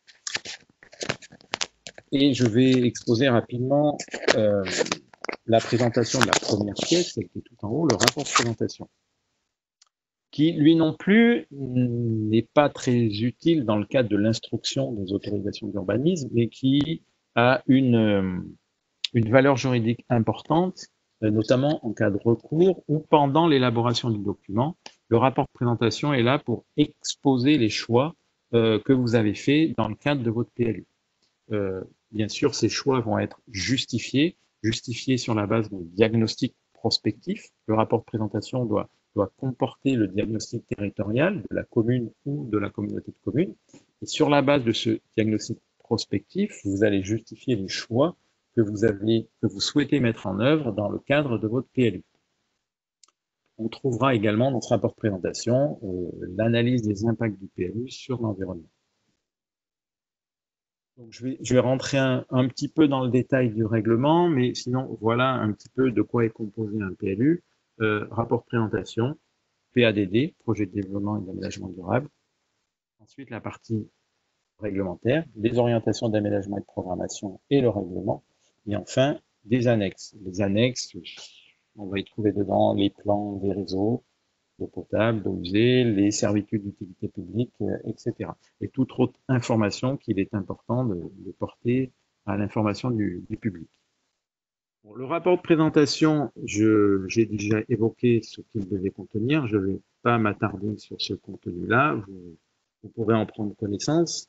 Et je vais exposer rapidement la présentation de la première pièce, celle qui est tout en haut, le rapport de présentation, qui, lui non plus, n'est pas très utile dans le cadre de l'instruction des autorisations d'urbanisme, mais qui a une valeur juridique importante, notamment en cas de recours ou pendant l'élaboration du document. Le rapport de présentation est là pour exposer les choix que vous avez faits dans le cadre de votre PLU. Bien sûr, ces choix vont être justifiés sur la base d'un diagnostic prospectif. Le rapport de présentation doit comporter le diagnostic territorial de la commune ou de la communauté de communes. Et sur la base de ce diagnostic prospectif, vous allez justifier les choix que vous souhaitez mettre en œuvre dans le cadre de votre PLU. On trouvera également dans ce rapport de présentation l'analyse des impacts du PLU sur l'environnement. Donc, je vais rentrer un petit peu dans le détail du règlement, mais sinon, voilà un petit peu de quoi est composé un PLU. Rapport de présentation, PADD, projet de développement et d'aménagement durable. Ensuite, la partie réglementaire, les orientations d'aménagement et de programmation et le règlement. Et enfin, des annexes. Les annexes, on va y trouver dedans les plans des réseaux, d'eau potable, d'eau usée, les servitudes d'utilité publique, etc. Et toute autre information qu'il est important de porter à l'information du public. Pour le rapport de présentation, j'ai déjà évoqué ce qu'il devait contenir. Je ne vais pas m'attarder sur ce contenu-là. Vous pourrez en prendre connaissance.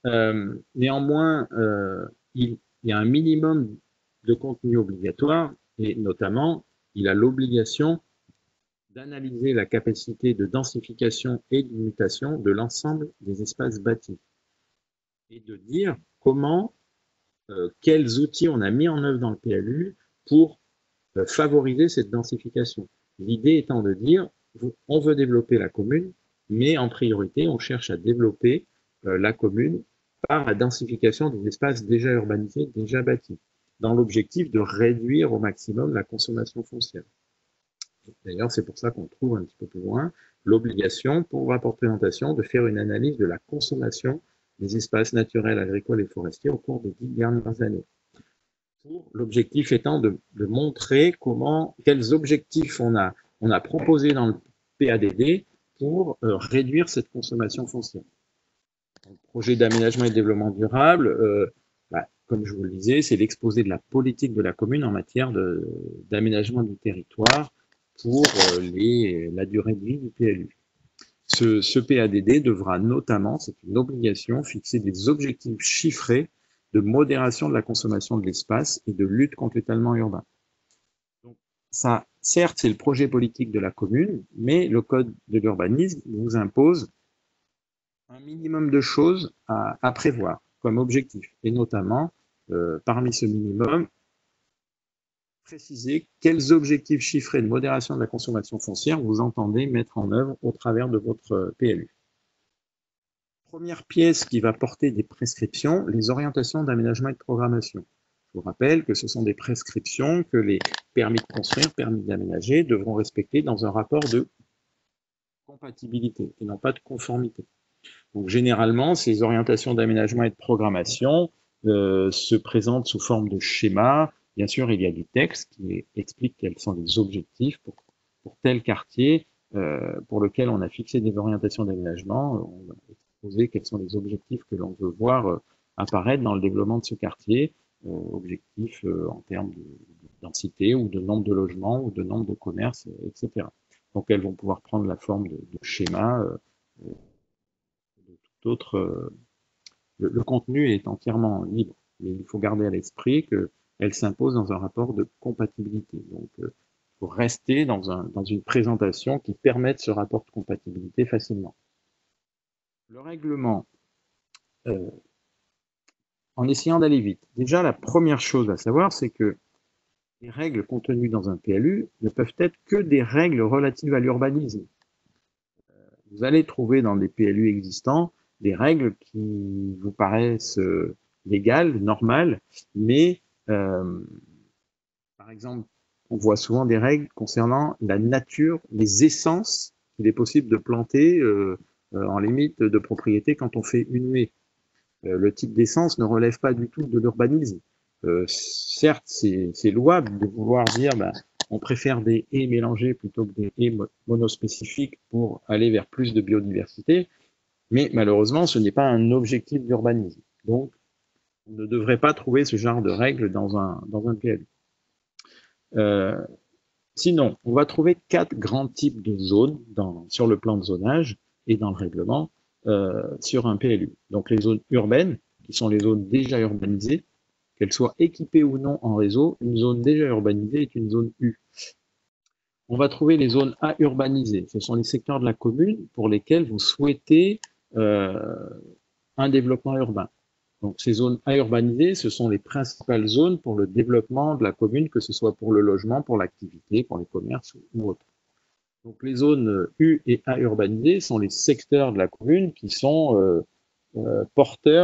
Néanmoins, il y a un minimum de contenu obligatoire et notamment, il a l'obligation d'analyser la capacité de densification et de mutation de l'ensemble des espaces bâtis et de dire comment, quels outils on a mis en œuvre dans le PLU pour favoriser cette densification. L'idée étant de dire, on veut développer la commune, mais en priorité, on cherche à développer la commune par la densification des espaces déjà urbanisés, déjà bâtis, dans l'objectif de réduire au maximum la consommation foncière. D'ailleurs, c'est pour ça qu'on trouve un petit peu plus loin l'obligation pour le rapport de présentation de faire une analyse de la consommation des espaces naturels, agricoles et forestiers au cours des 10 dernières années. L'objectif étant de montrer quels objectifs on a proposé dans le PADD pour réduire cette consommation foncière. Le projet d'aménagement et de développement durable, comme je vous le disais, c'est l'exposé de la politique de la commune en matière d'aménagement du territoire pour la durée de vie du PLU. Ce PADD devra notamment, c'est une obligation, fixer des objectifs chiffrés de modération de la consommation de l'espace et de lutte contre l'étalement urbain. Donc, ça, certes, c'est le projet politique de la commune, mais le code de l'urbanisme vous impose un minimum de choses à prévoir comme objectif, et notamment, parmi ce minimum, préciser quels objectifs chiffrés de modération de la consommation foncière vous entendez mettre en œuvre au travers de votre PLU. Première pièce qui va porter des prescriptions, les orientations d'aménagement et de programmation. Je vous rappelle que ce sont des prescriptions que les permis de construire, permis d'aménager devront respecter dans un rapport de compatibilité et non pas de conformité. Donc généralement, ces orientations d'aménagement et de programmation se présentent sous forme de schéma. Bien sûr, il y a du texte qui explique quels sont les objectifs pour tel quartier pour lequel on a fixé des orientations d'aménagement. On va exposer quels sont les objectifs que l'on veut voir apparaître dans le développement de ce quartier, objectifs en termes de densité ou de nombre de logements ou de nombre de commerces, etc. Donc elles vont pouvoir prendre la forme de schémas, de tout autre. Le contenu est entièrement libre, mais il faut garder à l'esprit qu'elle s'impose dans un rapport de compatibilité. Donc, il faut rester dans une présentation qui permette ce rapport de compatibilité facilement. Le règlement, en essayant d'aller vite, déjà la première chose à savoir, c'est que les règles contenues dans un PLU ne peuvent être que des règles relatives à l'urbanisme. Vous allez trouver dans des PLU existants des règles qui vous paraissent légales, normales, mais par exemple, on voit souvent des règles concernant la nature, les essences qu'il est possible de planter en limite de propriété quand on fait une haie. Le type d'essence ne relève pas du tout de l'urbanisme. Certes, c'est louable de vouloir dire on préfère des haies mélangées plutôt que des haies monospécifiques pour aller vers plus de biodiversité, mais malheureusement, ce n'est pas un objectif d'urbanisme. Donc, on ne devrait pas trouver ce genre de règles dans un PLU. Sinon, on va trouver 4 grands types de zones sur le plan de zonage et dans le règlement sur un PLU. Donc les zones urbaines, qui sont les zones déjà urbanisées, qu'elles soient équipées ou non en réseau, une zone déjà urbanisée est une zone U. On va trouver les zones A urbanisées. Ce sont les secteurs de la commune pour lesquels vous souhaitez un développement urbain. Donc ces zones A urbanisées, ce sont les principales zones pour le développement de la commune, que ce soit pour le logement, pour l'activité, pour les commerces ou autres. Donc les zones U et A urbanisées sont les secteurs de la commune qui sont porteurs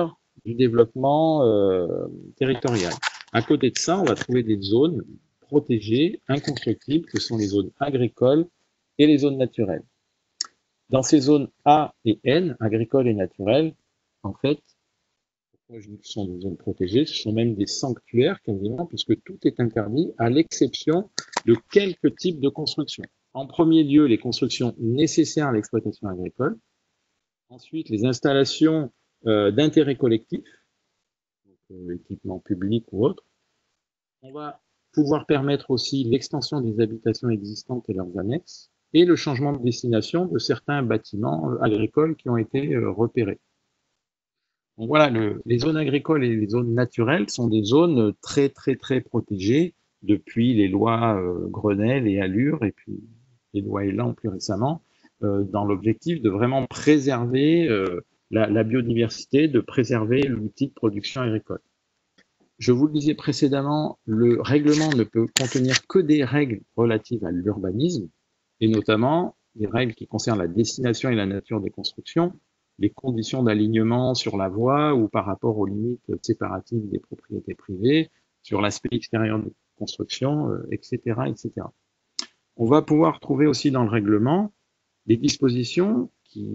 du développement territorial. À côté de ça, on va trouver des zones protégées, inconstructibles, que sont les zones agricoles et les zones naturelles. Dans ces zones A et N, agricoles et naturelles, en fait, pourquoi je dis que ce sont des zones protégées, ce sont même des sanctuaires quasiment, puisque tout est interdit, à l'exception de quelques types de constructions. En premier lieu, les constructions nécessaires à l'exploitation agricole. Ensuite, les installations d'intérêt collectif, équipements publics ou autres. On va pouvoir permettre aussi l'extension des habitations existantes et leurs annexes, et le changement de destination de certains bâtiments agricoles qui ont été repérés. Donc voilà, les zones agricoles et les zones naturelles sont des zones très protégées depuis les lois Grenelle et Allure, et puis les lois Elan plus récemment, dans l'objectif de vraiment préserver la biodiversité, de préserver l'outil de production agricole. Je vous le disais précédemment, le règlement ne peut contenir que des règles relatives à l'urbanisme, et notamment des règles qui concernent la destination et la nature des constructions, les conditions d'alignement sur la voie ou par rapport aux limites séparatives des propriétés privées, sur l'aspect extérieur de construction, etc., etc. On va pouvoir trouver aussi dans le règlement des dispositions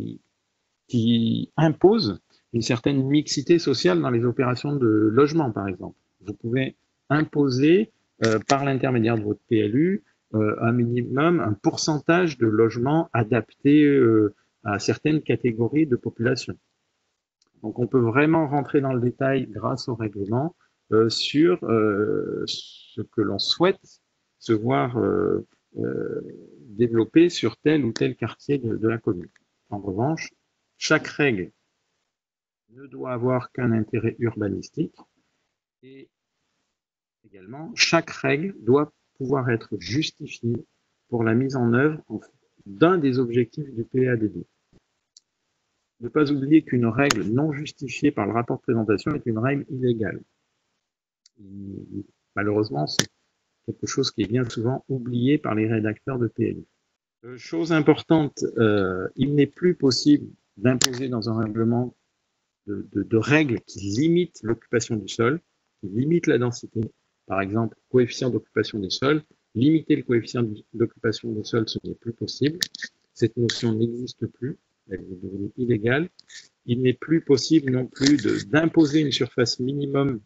qui imposent une certaine mixité sociale dans les opérations de logement, par exemple. Vous pouvez imposer, par l'intermédiaire de votre PLU, un minimum, un pourcentage de logements adaptés à certaines catégories de population. Donc on peut vraiment rentrer dans le détail grâce au règlement sur ce que l'on souhaite se voir développer sur tel ou tel quartier de la commune. En revanche, chaque règle ne doit avoir qu'un intérêt urbanistique et également chaque règle doit pouvoir être justifiée pour la mise en œuvre d'un des objectifs du PADD. Ne pas oublier qu'une règle non justifiée par le rapport de présentation est une règle illégale. Et malheureusement, c'est quelque chose qui est bien souvent oublié par les rédacteurs de PLU. Chose importante, il n'est plus possible d'imposer dans un règlement de règles qui limitent l'occupation du sol, qui limitent la densité. Par exemple, coefficient d'occupation des sols. Limiter le coefficient d'occupation des sols, ce n'est plus possible. Cette notion n'existe plus. Elle est devenue illégale. Il n'est plus possible non plus d'imposer une surface minimum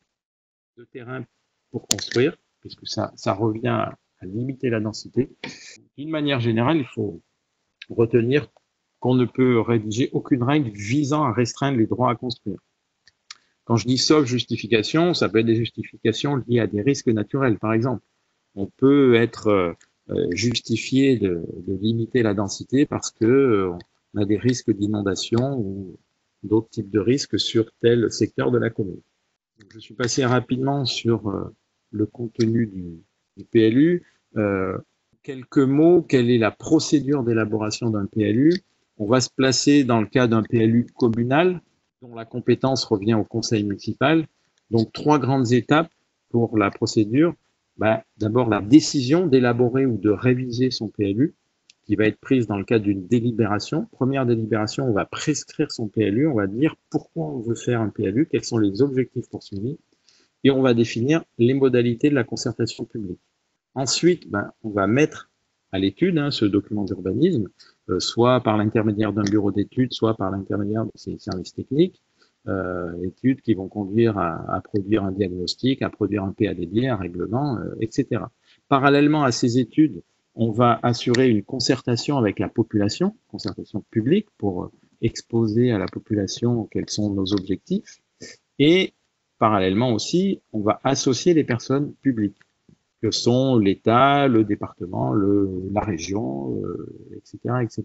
de terrain pour construire, puisque ça revient à limiter la densité. D'une manière générale, il faut retenir qu'on ne peut rédiger aucune règle visant à restreindre les droits à construire. Quand je dis sauf justification, ça peut être des justifications liées à des risques naturels, par exemple. On peut être justifié de limiter la densité parce que on a des risques d'inondation ou d'autres types de risques sur tel secteur de la commune. Donc, je suis passé rapidement sur le contenu du PLU. Quelques mots, quelle est la procédure d'élaboration d'un PLU? On va se placer dans le cas d'un PLU communal, dont la compétence revient au conseil municipal. Donc, 3 grandes étapes pour la procédure. D'abord, la décision d'élaborer ou de réviser son PLU, qui va être prise dans le cadre d'une délibération. Première délibération, on va prescrire son PLU, on va dire pourquoi on veut faire un PLU, quels sont les objectifs poursuivis, et on va définir les modalités de la concertation publique. Ensuite, on va mettre à l'étude ce document d'urbanisme, soit par l'intermédiaire d'un bureau d'études, soit par l'intermédiaire de ses services techniques, études qui vont conduire à produire un diagnostic, à produire un PADD, un règlement, etc. Parallèlement à ces études, on va assurer une concertation avec la population, concertation publique, pour exposer à la population quels sont nos objectifs. Et parallèlement aussi, on va associer les personnes publiques, que sont l'État, le département, la région, etc., etc.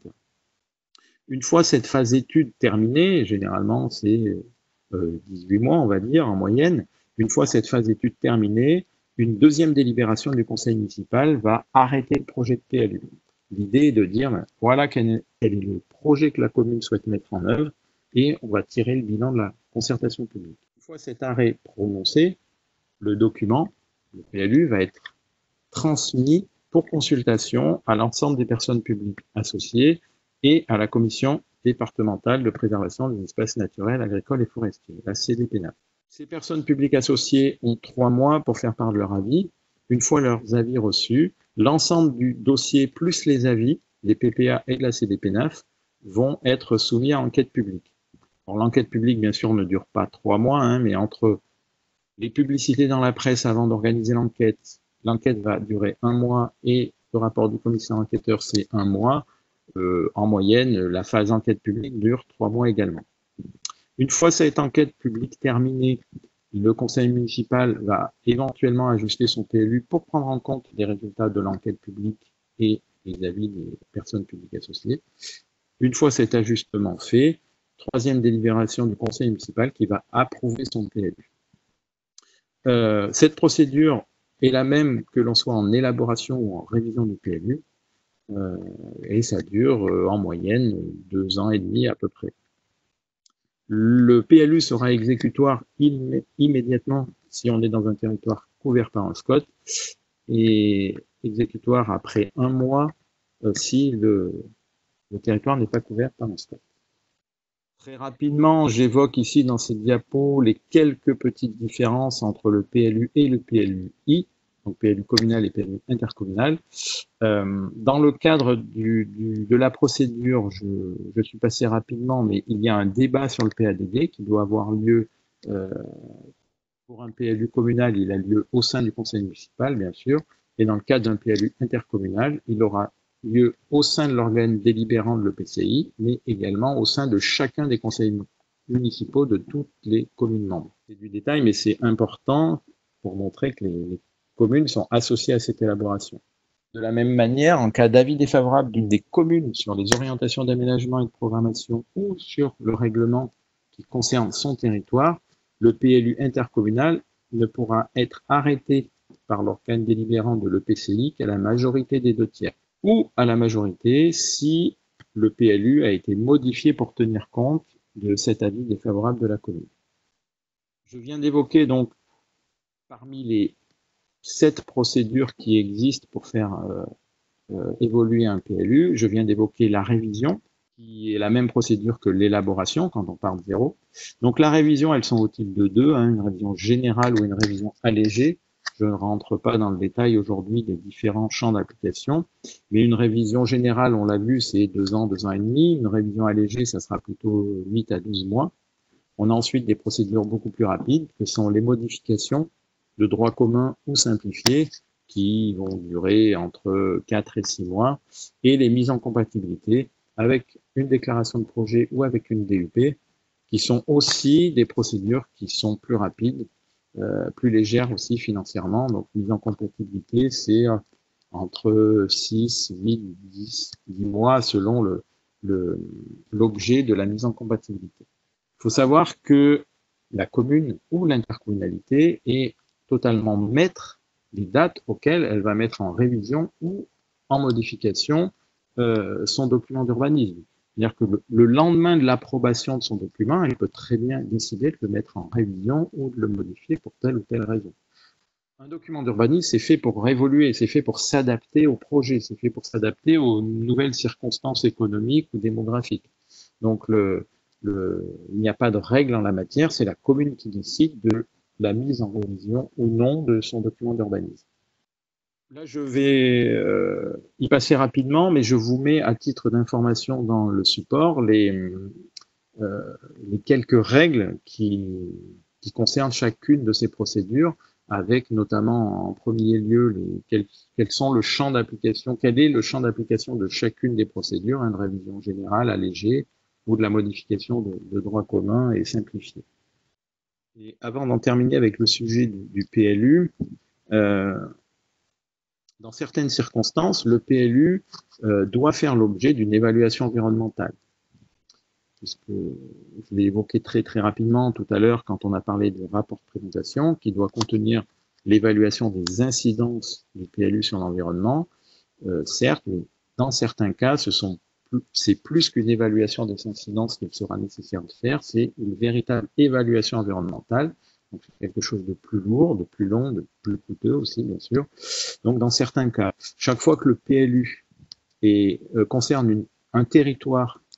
Une fois cette phase d'étude terminée, généralement c'est 18 mois, on va dire, en moyenne, une fois cette phase d'étude terminée, une deuxième délibération du conseil municipal va arrêter le projet de PLU. L'idée est de dire, voilà quel est le projet que la commune souhaite mettre en œuvre, et on va tirer le bilan de la concertation publique. Une fois cet arrêt prononcé, le document, le PLU, va être transmis pour consultation à l'ensemble des personnes publiques associées et à la commission départementale de préservation des espaces naturels, agricoles et forestiers, la CDPENAF. Ces personnes publiques associées ont 3 mois pour faire part de leur avis. Une fois leurs avis reçus, l'ensemble du dossier plus les avis des PPA et de la CDPENAF vont être soumis à enquête publique. L'enquête publique, bien sûr, ne dure pas 3 mois, hein, mais entre les publicités dans la presse avant d'organiser l'enquête, l'enquête va durer 1 mois et le rapport du commissaire enquêteur, c'est 1 mois. En moyenne, la phase enquête publique dure 3 mois également. Une fois cette enquête publique terminée, le conseil municipal va éventuellement ajuster son PLU pour prendre en compte les résultats de l'enquête publique et les avis des personnes publiques associées. Une fois cet ajustement fait, troisième délibération du conseil municipal qui va approuver son PLU. Cette procédure est la même que l'on soit en élaboration ou en révision du PLU, et ça dure en moyenne 2 ans et demi à peu près. Le PLU sera exécutoire immédiatement si on est dans un territoire couvert par un SCOT et exécutoire après 1 mois si le territoire n'est pas couvert par un SCOT. Très rapidement, j'évoque ici dans cette diapo les quelques petites différences entre le PLU et le PLUI, donc PLU communal et PLU intercommunal. Dans le cadre de la procédure, je suis passé rapidement, mais il y a un débat sur le PADD qui doit avoir lieu pour un PLU communal, il a lieu au sein du conseil municipal, bien sûr, et dans le cadre d'un PLU intercommunal, il aura lieu au sein de l'organe délibérant de l'EPCI, mais également au sein de chacun des conseils municipaux de toutes les communes membres. C'est du détail, mais c'est important pour montrer que les communes sont associées à cette élaboration. De la même manière, en cas d'avis défavorable d'une des communes sur les orientations d'aménagement et de programmation ou sur le règlement qui concerne son territoire, le PLU intercommunal ne pourra être arrêté par l'organe délibérant de l'EPCI qu'à la majorité des 2/3, ou à la majorité si le PLU a été modifié pour tenir compte de cet avis défavorable de la commune. Je viens d'évoquer donc parmi les 7 procédures qui existent pour faire évoluer un PLU, je viens d'évoquer la révision, qui est la même procédure que l'élaboration quand on part de zéro. Donc la révision, elles sont au type de 2, hein, une révision générale ou une révision allégée. Je ne rentre pas dans le détail aujourd'hui des différents champs d'application, mais une révision générale, on l'a vu, c'est 2 ans, 2 ans et demi. Une révision allégée, ça sera plutôt 8 à 12 mois. On a ensuite des procédures beaucoup plus rapides, que sont les modifications de droit commun ou simplifiées, qui vont durer entre 4 et 6 mois, et les mises en compatibilité avec une déclaration de projet ou avec une DUP, qui sont aussi des procédures qui sont plus rapides, plus légères aussi financièrement. Donc, mise en compatibilité, c'est entre 6, 8, 10 mois selon l'objet de la mise en compatibilité. Il faut savoir que la commune ou l'intercommunalité est totalement maître des dates auxquelles elle va mettre en révision ou en modification son document d'urbanisme. C'est-à-dire que le lendemain de l'approbation de son document, elle peut très bien décider de le mettre en révision ou de le modifier pour telle ou telle raison. Un document d'urbanisme, c'est fait pour évoluer, c'est fait pour s'adapter au projet, c'est fait pour s'adapter aux nouvelles circonstances économiques ou démographiques. Donc, il n'y a pas de règle en la matière, c'est la commune qui décide de la mise en révision ou non de son document d'urbanisme. Là, je vais y passer rapidement, mais je vous mets à titre d'information dans le support les quelques règles qui concernent chacune de ces procédures, avec notamment en premier lieu quels sont le champ d'application, quel est le champ d'application de chacune des procédures, une révision générale, allégée, ou de la modification de droit commun et simplifié. Et avant d'en terminer avec le sujet du PLU, dans certaines circonstances, le PLU doit faire l'objet d'une évaluation environnementale. Puisque je l'ai évoqué très rapidement tout à l'heure quand on a parlé du rapport de présentation, qui doit contenir l'évaluation des incidences du PLU sur l'environnement. Certes, mais dans certains cas, c'est plus qu'une évaluation des incidences qu'il sera nécessaire de faire, c'est une véritable évaluation environnementale. Donc, c'est quelque chose de plus lourd, de plus long, de plus coûteux aussi, bien sûr. Donc, dans certains cas, chaque fois que le PLU concerne un territoire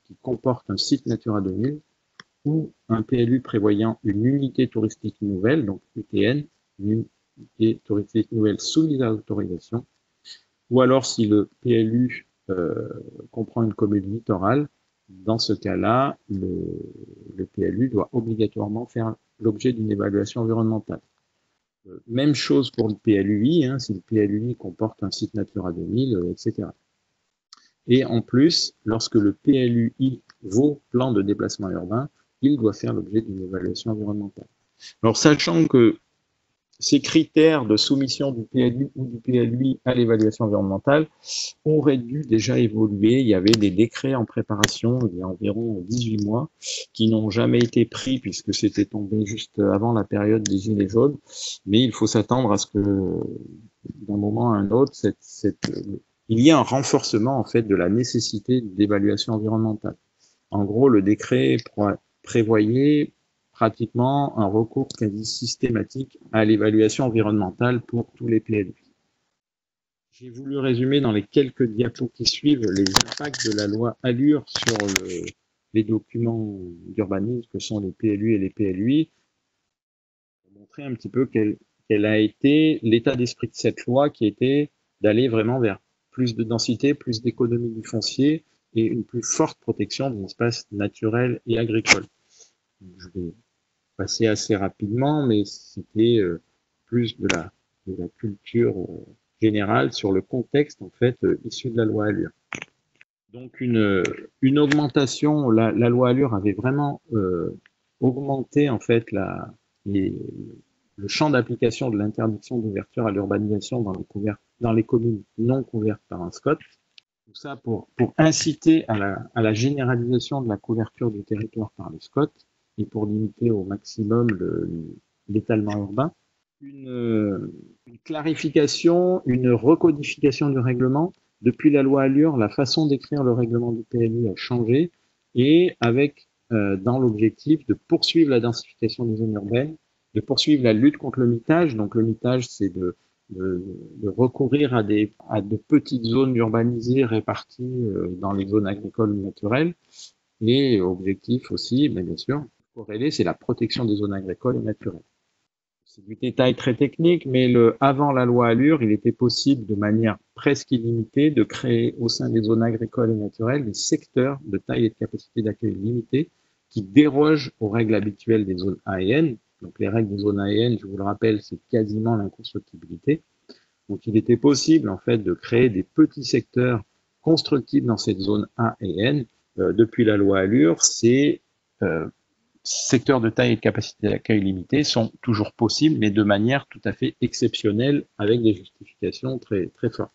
qui comporte un site Natura 2000 ou un PLU prévoyant une unité touristique nouvelle, donc UTN, une unité touristique nouvelle soumise à autorisation, ou alors si le PLU comprend une commune littorale, dans ce cas-là, le PLU doit obligatoirement faire l'objet d'une évaluation environnementale. Même chose pour le PLUI, si le PLUI comporte un site Natura 2000, etc. Et en plus, lorsque le PLUI vaut plan de déplacement urbain, il doit faire l'objet d'une évaluation environnementale. Alors, sachant que ces critères de soumission du PLU ou du PLUI à l'évaluation environnementale auraient dû déjà évoluer. Il y avait des décrets en préparation il y a environ 18 mois qui n'ont jamais été pris puisque c'était tombé juste avant la période des Gilets jaunes. Mais il faut s'attendre à ce que d'un moment à un autre, il y ait un renforcement en fait de la nécessité d'évaluation environnementale. En gros, le décret prévoyait pratiquement un recours quasi systématique à l'évaluation environnementale pour tous les PLU. J'ai voulu résumer dans les quelques diapos qui suivent les impacts de la loi ALUR sur les documents d'urbanisme que sont les PLU et les PLUI, pour montrer un petit peu quel a été l'état d'esprit de cette loi qui était d'aller vraiment vers plus de densité, plus d'économie du foncier et une plus forte protection des espaces naturels et agricoles. Je vais passer assez rapidement, mais c'était plus de la culture générale sur le contexte en fait issu de la loi ALUR. Donc une augmentation, la loi ALUR avait vraiment augmenté en fait le champ d'application de l'interdiction d'ouverture à l'urbanisation dans les communes non couvertes par un SCOT. Tout ça pour inciter à la généralisation de la couverture du territoire par les SCOT et pour limiter au maximum l'étalement urbain. Une clarification, une recodification du règlement. Depuis la loi ALUR, la façon d'écrire le règlement du PLU a changé et avec dans l'objectif de poursuivre la densification des zones urbaines, de poursuivre la lutte contre le mitage. Donc le mitage, c'est de recourir à de petites zones urbanisées réparties dans les zones agricoles ou naturelles. Et objectif aussi, mais bien sûr, corrélé, c'est la protection des zones agricoles et naturelles. C'est du détail très technique, mais avant la loi ALUR, il était possible de manière presque illimitée de créer au sein des zones agricoles et naturelles des secteurs de taille et de capacité d'accueil limitée qui dérogent aux règles habituelles des zones A et N. Donc les règles des zones A et N, je vous le rappelle, c'est quasiment l'inconstructibilité. Donc il était possible en fait de créer des petits secteurs constructibles dans cette zone A et N. Depuis la loi ALUR, ces secteurs de taille et de capacité d'accueil limitée sont toujours possibles, mais de manière tout à fait exceptionnelle, avec des justifications très, très fortes.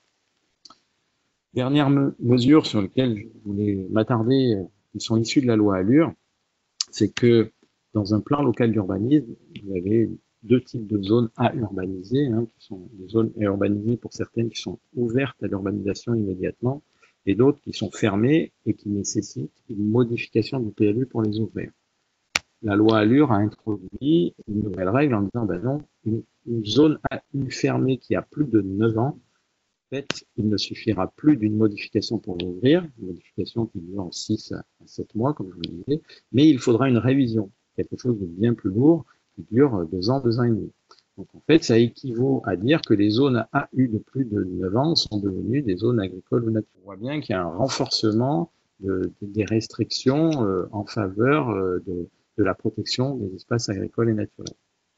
Dernière mesure sur laquelle je voulais m'attarder, qui sont issues de la loi ALUR, c'est que dans un plan local d'urbanisme, vous avez deux types de zones à urbaniser, qui sont des zones à urbaniser pour certaines qui sont ouvertes à l'urbanisation immédiatement, et d'autres qui sont fermées et qui nécessitent une modification du PLU pour les ouvrir. La loi ALUR a introduit une nouvelle règle en disant, ben non, une zone AU fermée qui a plus de 9 ans, en fait, il ne suffira plus d'une modification pour l'ouvrir, une modification qui dure 6 à 7 mois, comme je vous le disais, mais il faudra une révision, quelque chose de bien plus lourd, qui dure 2 ans, 2 ans et demi. Donc en fait, ça équivaut à dire que les zones AU de plus de 9 ans sont devenues des zones agricoles ou naturelles. On voit bien qu'il y a un renforcement des restrictions en faveur de la protection des espaces agricoles et naturels.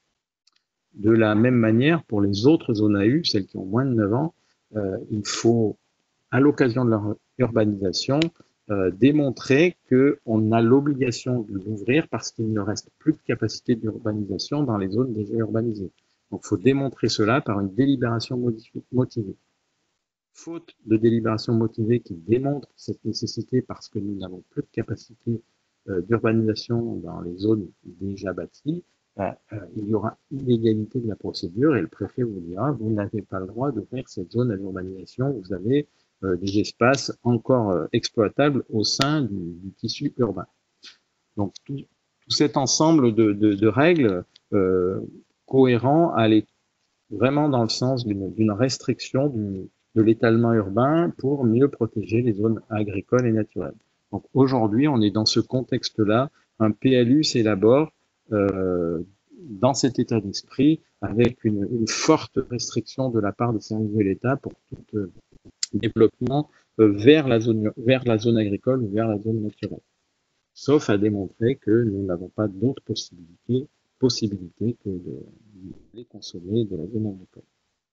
De la même manière, pour les autres zones AU, celles qui ont moins de 9 ans, il faut, à l'occasion de leur urbanisation, démontrer qu'on a l'obligation de l'ouvrir parce qu'il ne reste plus de capacité d'urbanisation dans les zones déjà urbanisées. Donc, il faut démontrer cela par une délibération motivée. Faute de délibération motivée qui démontre cette nécessité parce que nous n'avons plus de capacité d'urbanisation dans les zones déjà bâties, il y aura illégalité de la procédure et le préfet vous dira, vous n'avez pas le droit d'ouvrir cette zone à l'urbanisation, vous avez des espaces encore exploitables au sein du tissu urbain. Donc tout cet ensemble de règles cohérents allait vraiment dans le sens d'une restriction de l'étalement urbain pour mieux protéger les zones agricoles et naturelles. Donc aujourd'hui, on est dans ce contexte-là. Un PLU s'élabore dans cet état d'esprit avec une forte restriction de la part des services de l'État pour tout développement vers la zone agricole ou vers la zone naturelle. Sauf à démontrer que nous n'avons pas d'autres possibilités que de les consommer de la zone agricole.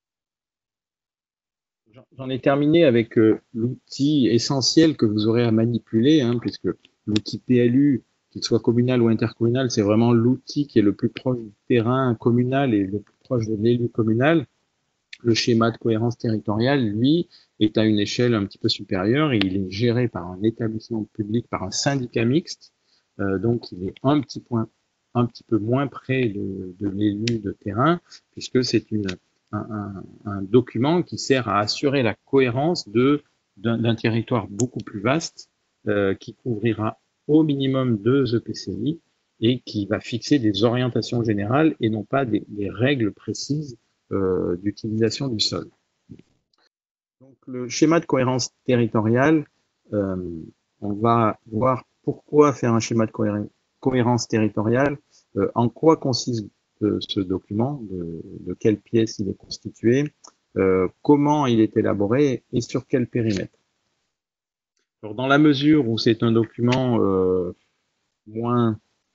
J'en ai terminé avec l'outil essentiel que vous aurez à manipuler, puisque l'outil PLU, qu'il soit communal ou intercommunal, c'est vraiment l'outil qui est le plus proche du terrain communal et le plus proche de l'élu communal. Le schéma de cohérence territoriale, lui, est à une échelle un petit peu supérieure et il est géré par un établissement public, par un syndicat mixte. Donc, il est un petit peu moins près de l'élu de terrain, puisque c'est un document qui sert à assurer la cohérence d'un territoire beaucoup plus vaste, qui couvrira au minimum 2 EPCI et qui va fixer des orientations générales et non pas des règles précises d'utilisation du sol. Donc, le schéma de cohérence territoriale, on va voir pourquoi faire un schéma de cohérence territoriale, en quoi consiste ce document, de quelles pièces il est constitué, comment il est élaboré et sur quel périmètre. Alors, dans la mesure où c'est un document moins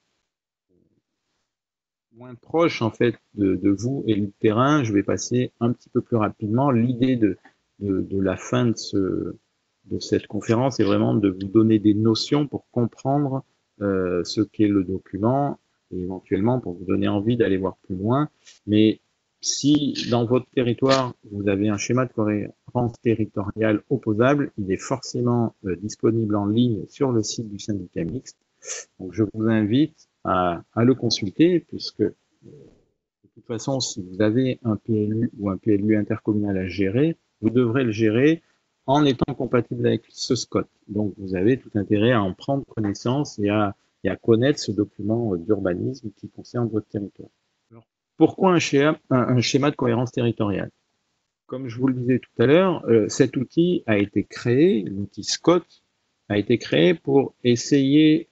proche en fait de vous et du terrain, je vais passer un petit peu plus rapidement. L'idée de la fin de cette conférence est vraiment de vous donner des notions pour comprendre ce qu'est le document et éventuellement pour vous donner envie d'aller voir plus loin. Mais si dans votre territoire vous avez un schéma de cohérence territoriale opposable, il est forcément disponible en ligne sur le site du syndicat mixte. Donc je vous invite à le consulter, puisque de toute façon, si vous avez un PLU ou un PLU intercommunal à gérer, vous devrez le gérer en étant compatible avec ce SCOT. Donc vous avez tout intérêt à en prendre connaissance et à connaître ce document d'urbanisme qui concerne votre territoire. Alors, pourquoi un schéma de cohérence territoriale? Comme je vous le disais tout à l'heure, cet outil a été créé, l'outil SCOT a été créé pour essayer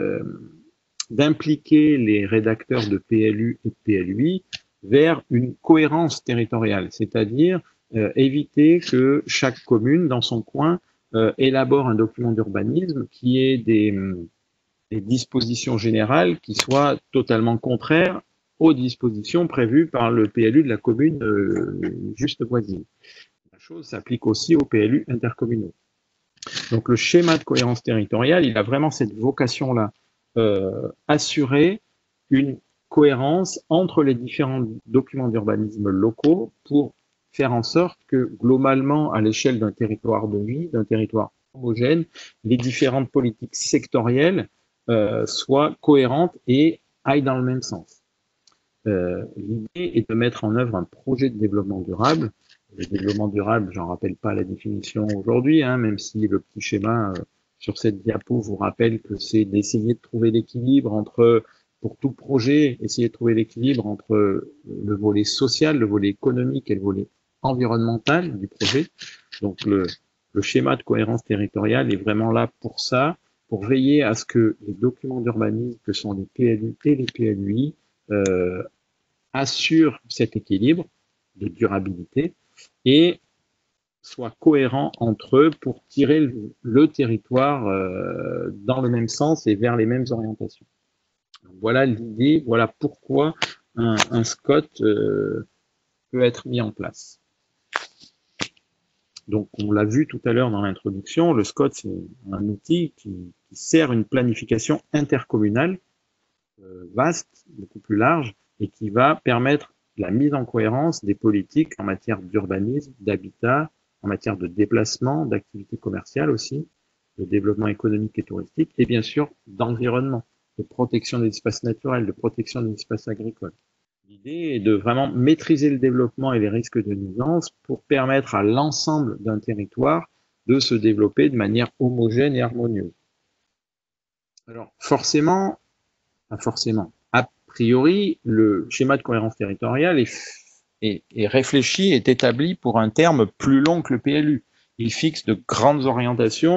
d'impliquer les rédacteurs de PLU et de PLUI vers une cohérence territoriale, c'est-à-dire éviter que chaque commune, dans son coin, élabore un document d'urbanisme qui ait des dispositions générales qui soient totalement contraires aux dispositions prévues par le PLU de la commune juste voisine. La chose s'applique aussi aux PLU intercommunaux. Donc le schéma de cohérence territoriale, il a vraiment cette vocation-là, assurer une cohérence entre les différents documents d'urbanisme locaux pour faire en sorte que globalement, à l'échelle d'un territoire de vie, d'un territoire homogène, les différentes politiques sectorielles soient cohérentes et aillent dans le même sens. L'idée est de mettre en œuvre un projet de développement durable. Le développement durable, j'en rappelle pas la définition aujourd'hui, même si le petit schéma sur cette diapo vous rappelle que c'est d'essayer de trouver l'équilibre entre, pour tout projet, essayer de trouver l'équilibre entre le volet social, le volet économique et le volet environnemental du projet. Donc le schéma de cohérence territoriale est vraiment là pour ça, pour veiller à ce que les documents d'urbanisme, que sont les PLU et les PLUI, assurent cet équilibre de durabilité et soient cohérents entre eux pour tirer le territoire dans le même sens et vers les mêmes orientations. Donc, voilà l'idée, voilà pourquoi un SCOT peut être mis en place. Donc on l'a vu tout à l'heure dans l'introduction, le SCOT c'est un outil qui sert une planification intercommunale vaste, beaucoup plus large, et qui va permettre la mise en cohérence des politiques en matière d'urbanisme, d'habitat, en matière de déplacement, d'activité commerciale aussi, de développement économique et touristique, et bien sûr d'environnement, de protection des espaces naturels, de protection des espaces agricoles. L'idée est de vraiment maîtriser le développement et les risques de nuisance pour permettre à l'ensemble d'un territoire de se développer de manière homogène et harmonieuse. Alors forcément, a priori, le schéma de cohérence territoriale est réfléchi, est établi pour un terme plus long que le PLU. Il fixe de grandes orientations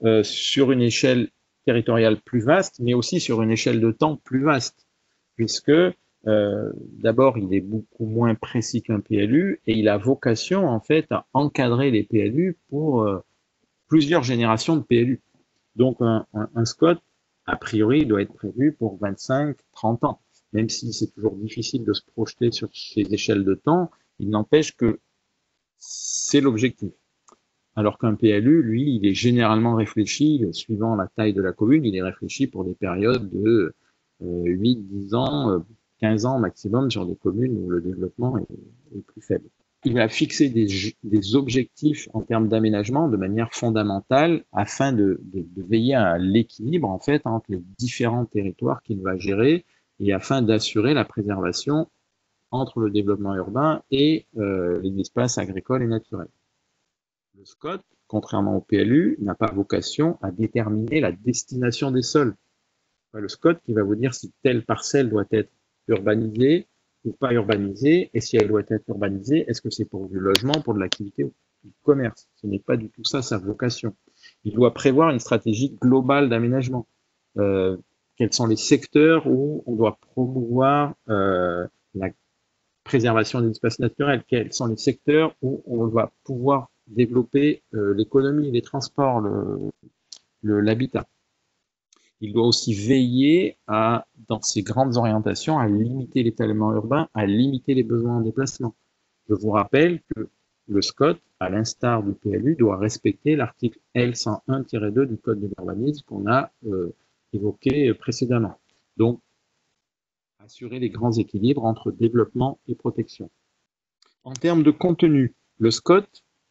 sur une échelle territoriale plus vaste, mais aussi sur une échelle de temps plus vaste, puisque d'abord, il est beaucoup moins précis qu'un PLU et il a vocation en fait à encadrer les PLU pour plusieurs générations de PLU. Donc un SCOT, a priori, doit être prévu pour 25-30 ans. Même si c'est toujours difficile de se projeter sur ces échelles de temps, il n'empêche que c'est l'objectif. Alors qu'un PLU, lui, il est généralement réfléchi, suivant la taille de la commune, il est réfléchi pour des périodes de 8, 10 ans, 15 ans maximum sur des communes où le développement est plus faible. Il va fixer des objectifs en termes d'aménagement de manière fondamentale afin de veiller à l'équilibre en fait entre les différents territoires qu'il va gérer et afin d'assurer la préservation entre le développement urbain et les espaces agricoles et naturels. Le SCOT, contrairement au PLU, n'a pas vocation à déterminer la destination des sols. Le SCOT qui va vous dire si telle parcelle doit être urbanisée ou pas urbanisée, et si elle doit être urbanisée, est-ce que c'est pour du logement, pour de l'activité ou du commerce? Ce n'est pas du tout ça sa vocation. Il doit prévoir une stratégie globale d'aménagement. Quels sont les secteurs où on doit promouvoir la préservation des espaces naturels? Quels sont les secteurs où on va pouvoir développer l'économie, les transports, l'habitat? Il doit aussi veiller à, dans ses grandes orientations, à limiter l'étalement urbain, à limiter les besoins en déplacement. Je vous rappelle que le SCOT, à l'instar du PLU, doit respecter l'article L101-2 du Code de l'urbanisme qu'on a évoqué précédemment. Donc, assurer les grands équilibres entre développement et protection. En termes de contenu, le SCOT,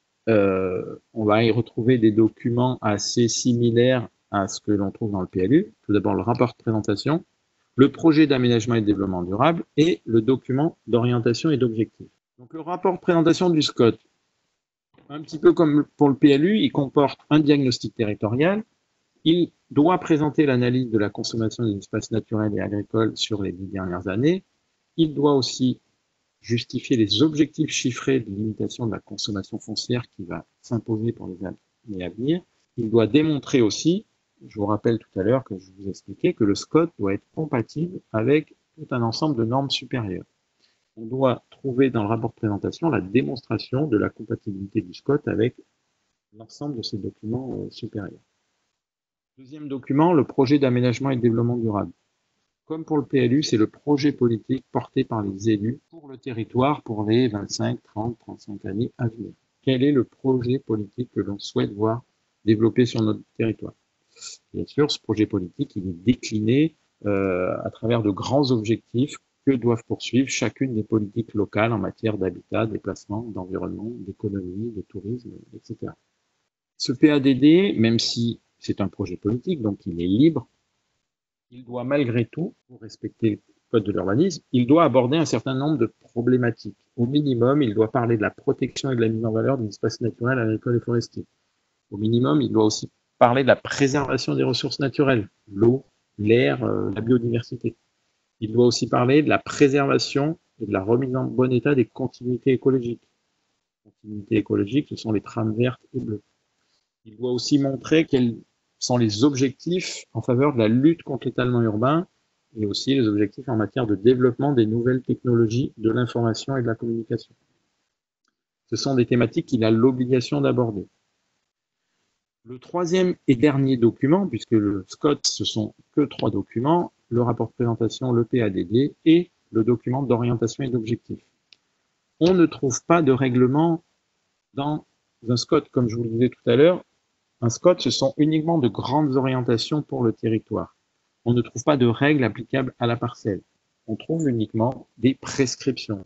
on va y retrouver des documents assez similaires à ce que l'on trouve dans le PLU. Tout d'abord, le rapport de présentation, le projet d'aménagement et de développement durable et le document d'orientation et d'objectifs. Donc, le rapport de présentation du SCOT, un petit peu comme pour le PLU, il comporte un diagnostic territorial. Il doit présenter l'analyse de la consommation des espaces naturels et agricoles sur les 10 dernières années. Il doit aussi justifier les objectifs chiffrés de limitation de la consommation foncière qui va s'imposer pour les années à venir. Il doit démontrer aussi, je vous rappelle tout à l'heure que je vous expliquais, que le SCOT doit être compatible avec tout un ensemble de normes supérieures. On doit trouver dans le rapport de présentation la démonstration de la compatibilité du SCOT avec l'ensemble de ces documents supérieurs. Deuxième document, le projet d'aménagement et de développement durable. Comme pour le PLU, c'est le projet politique porté par les élus pour le territoire pour les 25, 30, 35 années à venir. Quel est le projet politique que l'on souhaite voir développer sur notre territoire? Bien sûr, ce projet politique, il est décliné à travers de grands objectifs que doivent poursuivre chacune des politiques locales en matière d'habitat, de déplacement, d'environnement, d'économie, de tourisme, etc. Ce PADD, même si c'est un projet politique, donc il est libre, il doit malgré tout, pour respecter le code de l'urbanisme, il doit aborder un certain nombre de problématiques. Au minimum, il doit parler de la protection et de la mise en valeur des espaces naturels, agricoles et forestiers. Au minimum, il doit aussi parler de la préservation des ressources naturelles, l'eau, l'air, la biodiversité. Il doit aussi parler de la préservation et de la remise en bon état des continuités écologiques. Les continuités écologiques, ce sont les trames vertes et bleues. Il doit aussi montrer quels sont les objectifs en faveur de la lutte contre l'étalement urbain et aussi les objectifs en matière de développement des nouvelles technologies de l'information et de la communication. Ce sont des thématiques qu'il a l'obligation d'aborder. Le troisième et dernier document, puisque le SCOT, ce sont que 3 documents, le rapport de présentation, le PADD et le document d'orientation et d'objectifs. On ne trouve pas de règlement dans un SCOT, comme je vous le disais tout à l'heure. Un SCOT, ce sont uniquement de grandes orientations pour le territoire. On ne trouve pas de règles applicables à la parcelle. On trouve uniquement des prescriptions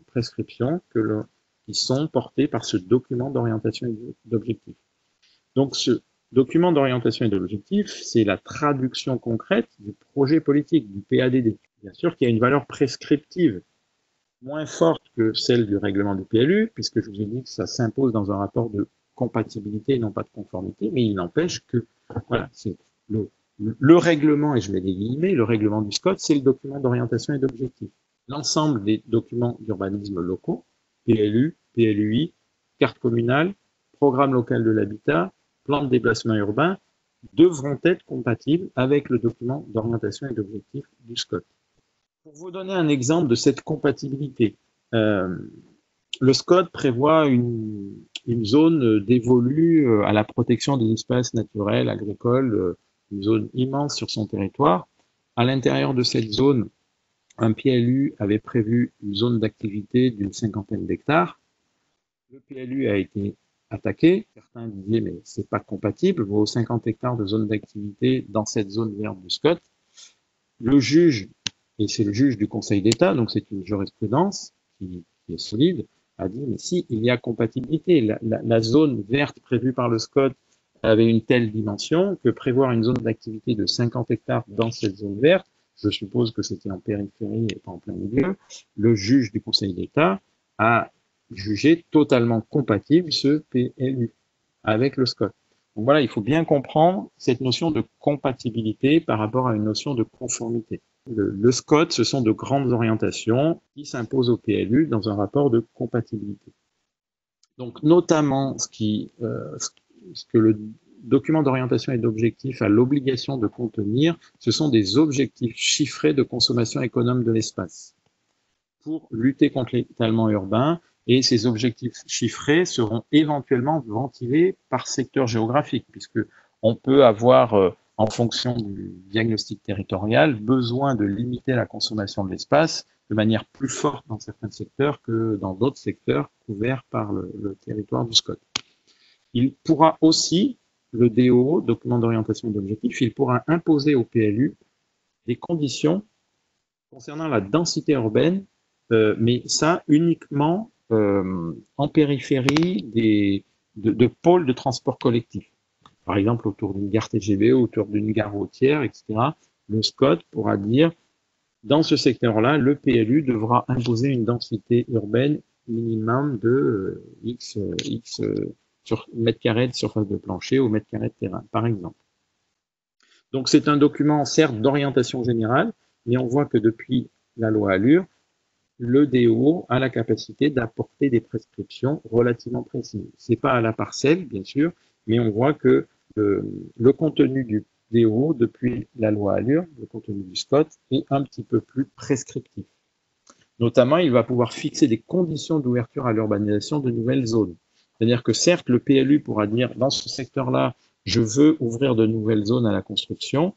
qui sont portées par ce document d'orientation et d'objectifs. Donc, ce document d'orientation et d'objectifs, c'est la traduction concrète du projet politique, du PADD. Bien sûr qu'il y a une valeur prescriptive moins forte que celle du règlement du PLU, puisque je vous ai dit que ça s'impose dans un rapport de compatibilité et non pas de conformité, mais il n'empêche que voilà, c'est le règlement, et je mets des guillemets, le règlement du SCOT, c'est le document d'orientation et d'objectifs. L'ensemble des documents d'urbanisme locaux, PLU, PLUI, carte communale, programme local de l'habitat, plan de déplacement urbain, devront être compatibles avec le document d'orientation et d'objectifs du SCOT. Pour vous donner un exemple de cette compatibilité, le SCOT prévoit une zone dévolue à la protection des espaces naturels, agricoles, une zone immense sur son territoire. À l'intérieur de cette zone, un PLU avait prévu une zone d'activité d'une 50aine d'hectares. Le PLU a été attaqué. Certains disaient, mais c'est pas compatible, vos 50 hectares de zone d'activité dans cette zone verte du SCOT. Le juge, et c'est le juge du Conseil d'État, donc c'est une jurisprudence qui est solide, a dit, mais si, il y a compatibilité. La zone verte prévue par le SCOT avait une telle dimension que prévoir une zone d'activité de 50 hectares dans cette zone verte, je suppose que c'était en périphérie et pas en plein milieu, le juge du Conseil d'État a jugé totalement compatible ce PLU avec le SCOT. Donc voilà, il faut bien comprendre cette notion de compatibilité par rapport à une notion de conformité. Le SCOT, ce sont de grandes orientations qui s'imposent au PLU dans un rapport de compatibilité. Donc notamment ce que le document d'orientation et d'objectifs a l'obligation de contenir, ce sont des objectifs chiffrés de consommation économe de l'espace pour lutter contre l'étalement urbain, et ces objectifs chiffrés seront éventuellement ventilés par secteur géographique, puisque on peut avoir, en fonction du diagnostic territorial, besoin de limiter la consommation de l'espace de manière plus forte dans certains secteurs que dans d'autres secteurs couverts par le territoire du SCOT. Il pourra aussi, le DOO, document d'orientation et d'objectifs, il pourra imposer au PLU des conditions concernant la densité urbaine, mais ça uniquement en périphérie de pôles de transport collectif. Par exemple, autour d'une gare TGV, autour d'une gare routière, etc. Le SCOT pourra dire, dans ce secteur-là, le PLU devra imposer une densité urbaine minimum de X sur mètre carré de surface de plancher ou mètre carré de terrain, par exemple. Donc c'est un document, certes, d'orientation générale, mais on voit que depuis la loi Allure, le DO a la capacité d'apporter des prescriptions relativement précises. C'est pas à la parcelle, bien sûr, mais on voit que le contenu du DO, depuis la loi Allure, le contenu du SCOT, est un petit peu plus prescriptif. Notamment, il va pouvoir fixer des conditions d'ouverture à l'urbanisation de nouvelles zones. C'est-à-dire que certes, le PLU pourra dire, dans ce secteur-là, je veux ouvrir de nouvelles zones à la construction.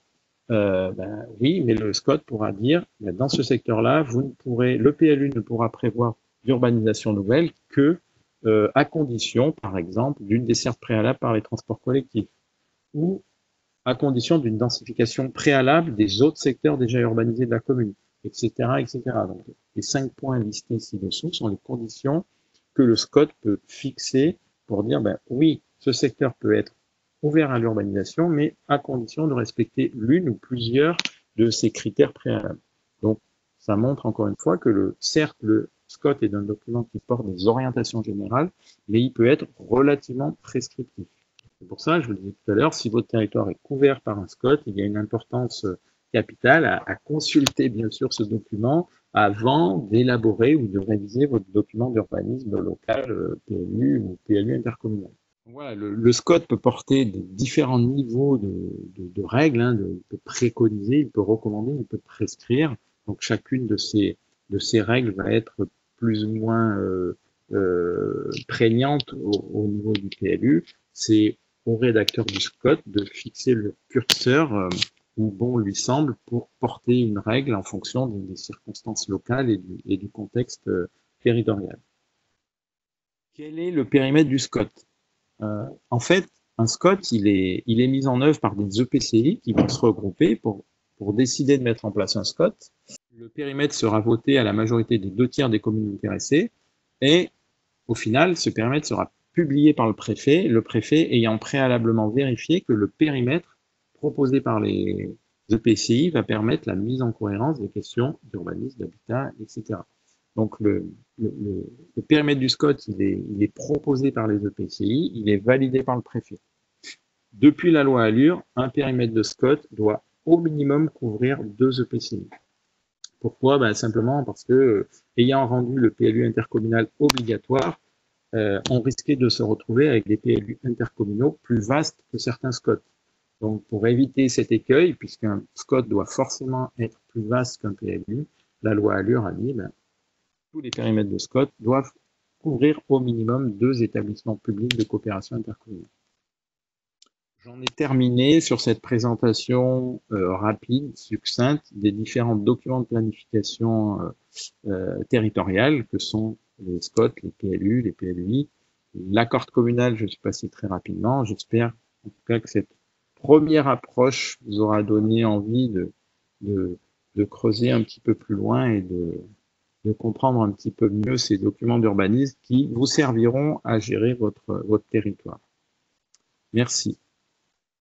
Oui, mais le SCOT pourra dire, dans ce secteur-là, le PLU ne pourra prévoir d'urbanisation nouvelle que à condition, par exemple, d'une desserte préalable par les transports collectifs ou à condition d'une densification préalable des autres secteurs déjà urbanisés de la commune, etc., etc. Donc, les 5 points listés ci-dessous sont les conditions que le SCOT peut fixer pour dire, oui, ce secteur peut être ouvert à l'urbanisation, mais à condition de respecter l'une ou plusieurs de ces critères préalables. Donc, ça montre encore une fois que certes, le SCOT est un document qui porte des orientations générales, mais il peut être relativement prescriptif. C'est pour ça, je vous le disais tout à l'heure, si votre territoire est couvert par un SCOT, il y a une importance capitale à consulter bien sûr ce document avant d'élaborer ou de réviser votre document d'urbanisme local, PLU ou PLU intercommunal. Voilà, le SCOT peut porter différents niveaux de règles, il peut préconiser, il peut recommander, il peut prescrire. Donc chacune de ces règles va être plus ou moins prégnante au niveau du PLU. C'est au rédacteur du SCOT de fixer le curseur où bon lui semble pour porter une règle en fonction des circonstances locales et du contexte territorial. Quel est le périmètre du SCOT ? En fait, un SCOT, il est mis en œuvre par des EPCI qui vont se regrouper pour décider de mettre en place un SCOT. Le périmètre sera voté à la majorité des 2/3 des communes intéressées et au final, ce périmètre sera publié par le préfet ayant préalablement vérifié que le périmètre proposé par les EPCI va permettre la mise en cohérence des questions d'urbanisme, d'habitat, etc. Donc le périmètre du SCOT, il est proposé par les EPCI, il est validé par le préfet. Depuis la loi Allure, un périmètre de SCOT doit au minimum couvrir 2 EPCI. Pourquoi ? Simplement parce que, ayant rendu le PLU intercommunal obligatoire, on risquait de se retrouver avec des PLU intercommunaux plus vastes que certains SCOT. Donc, pour éviter cet écueil, puisqu'un SCOT doit forcément être plus vaste qu'un PLU, la loi Allure a dit ben, tous les périmètres de SCOT doivent couvrir au minimum 2 établissements publics de coopération intercommunale. J'en ai terminé sur cette présentation rapide, succincte, des différents documents de planification territoriale que sont les SCOT, les PLU, les PLUI. L'accord communal, je suis passé très rapidement. J'espère en tout cas que cette première approche vous aura donné envie de creuser un petit peu plus loin et de comprendre un petit peu mieux ces documents d'urbanisme qui vous serviront à gérer votre territoire. Merci.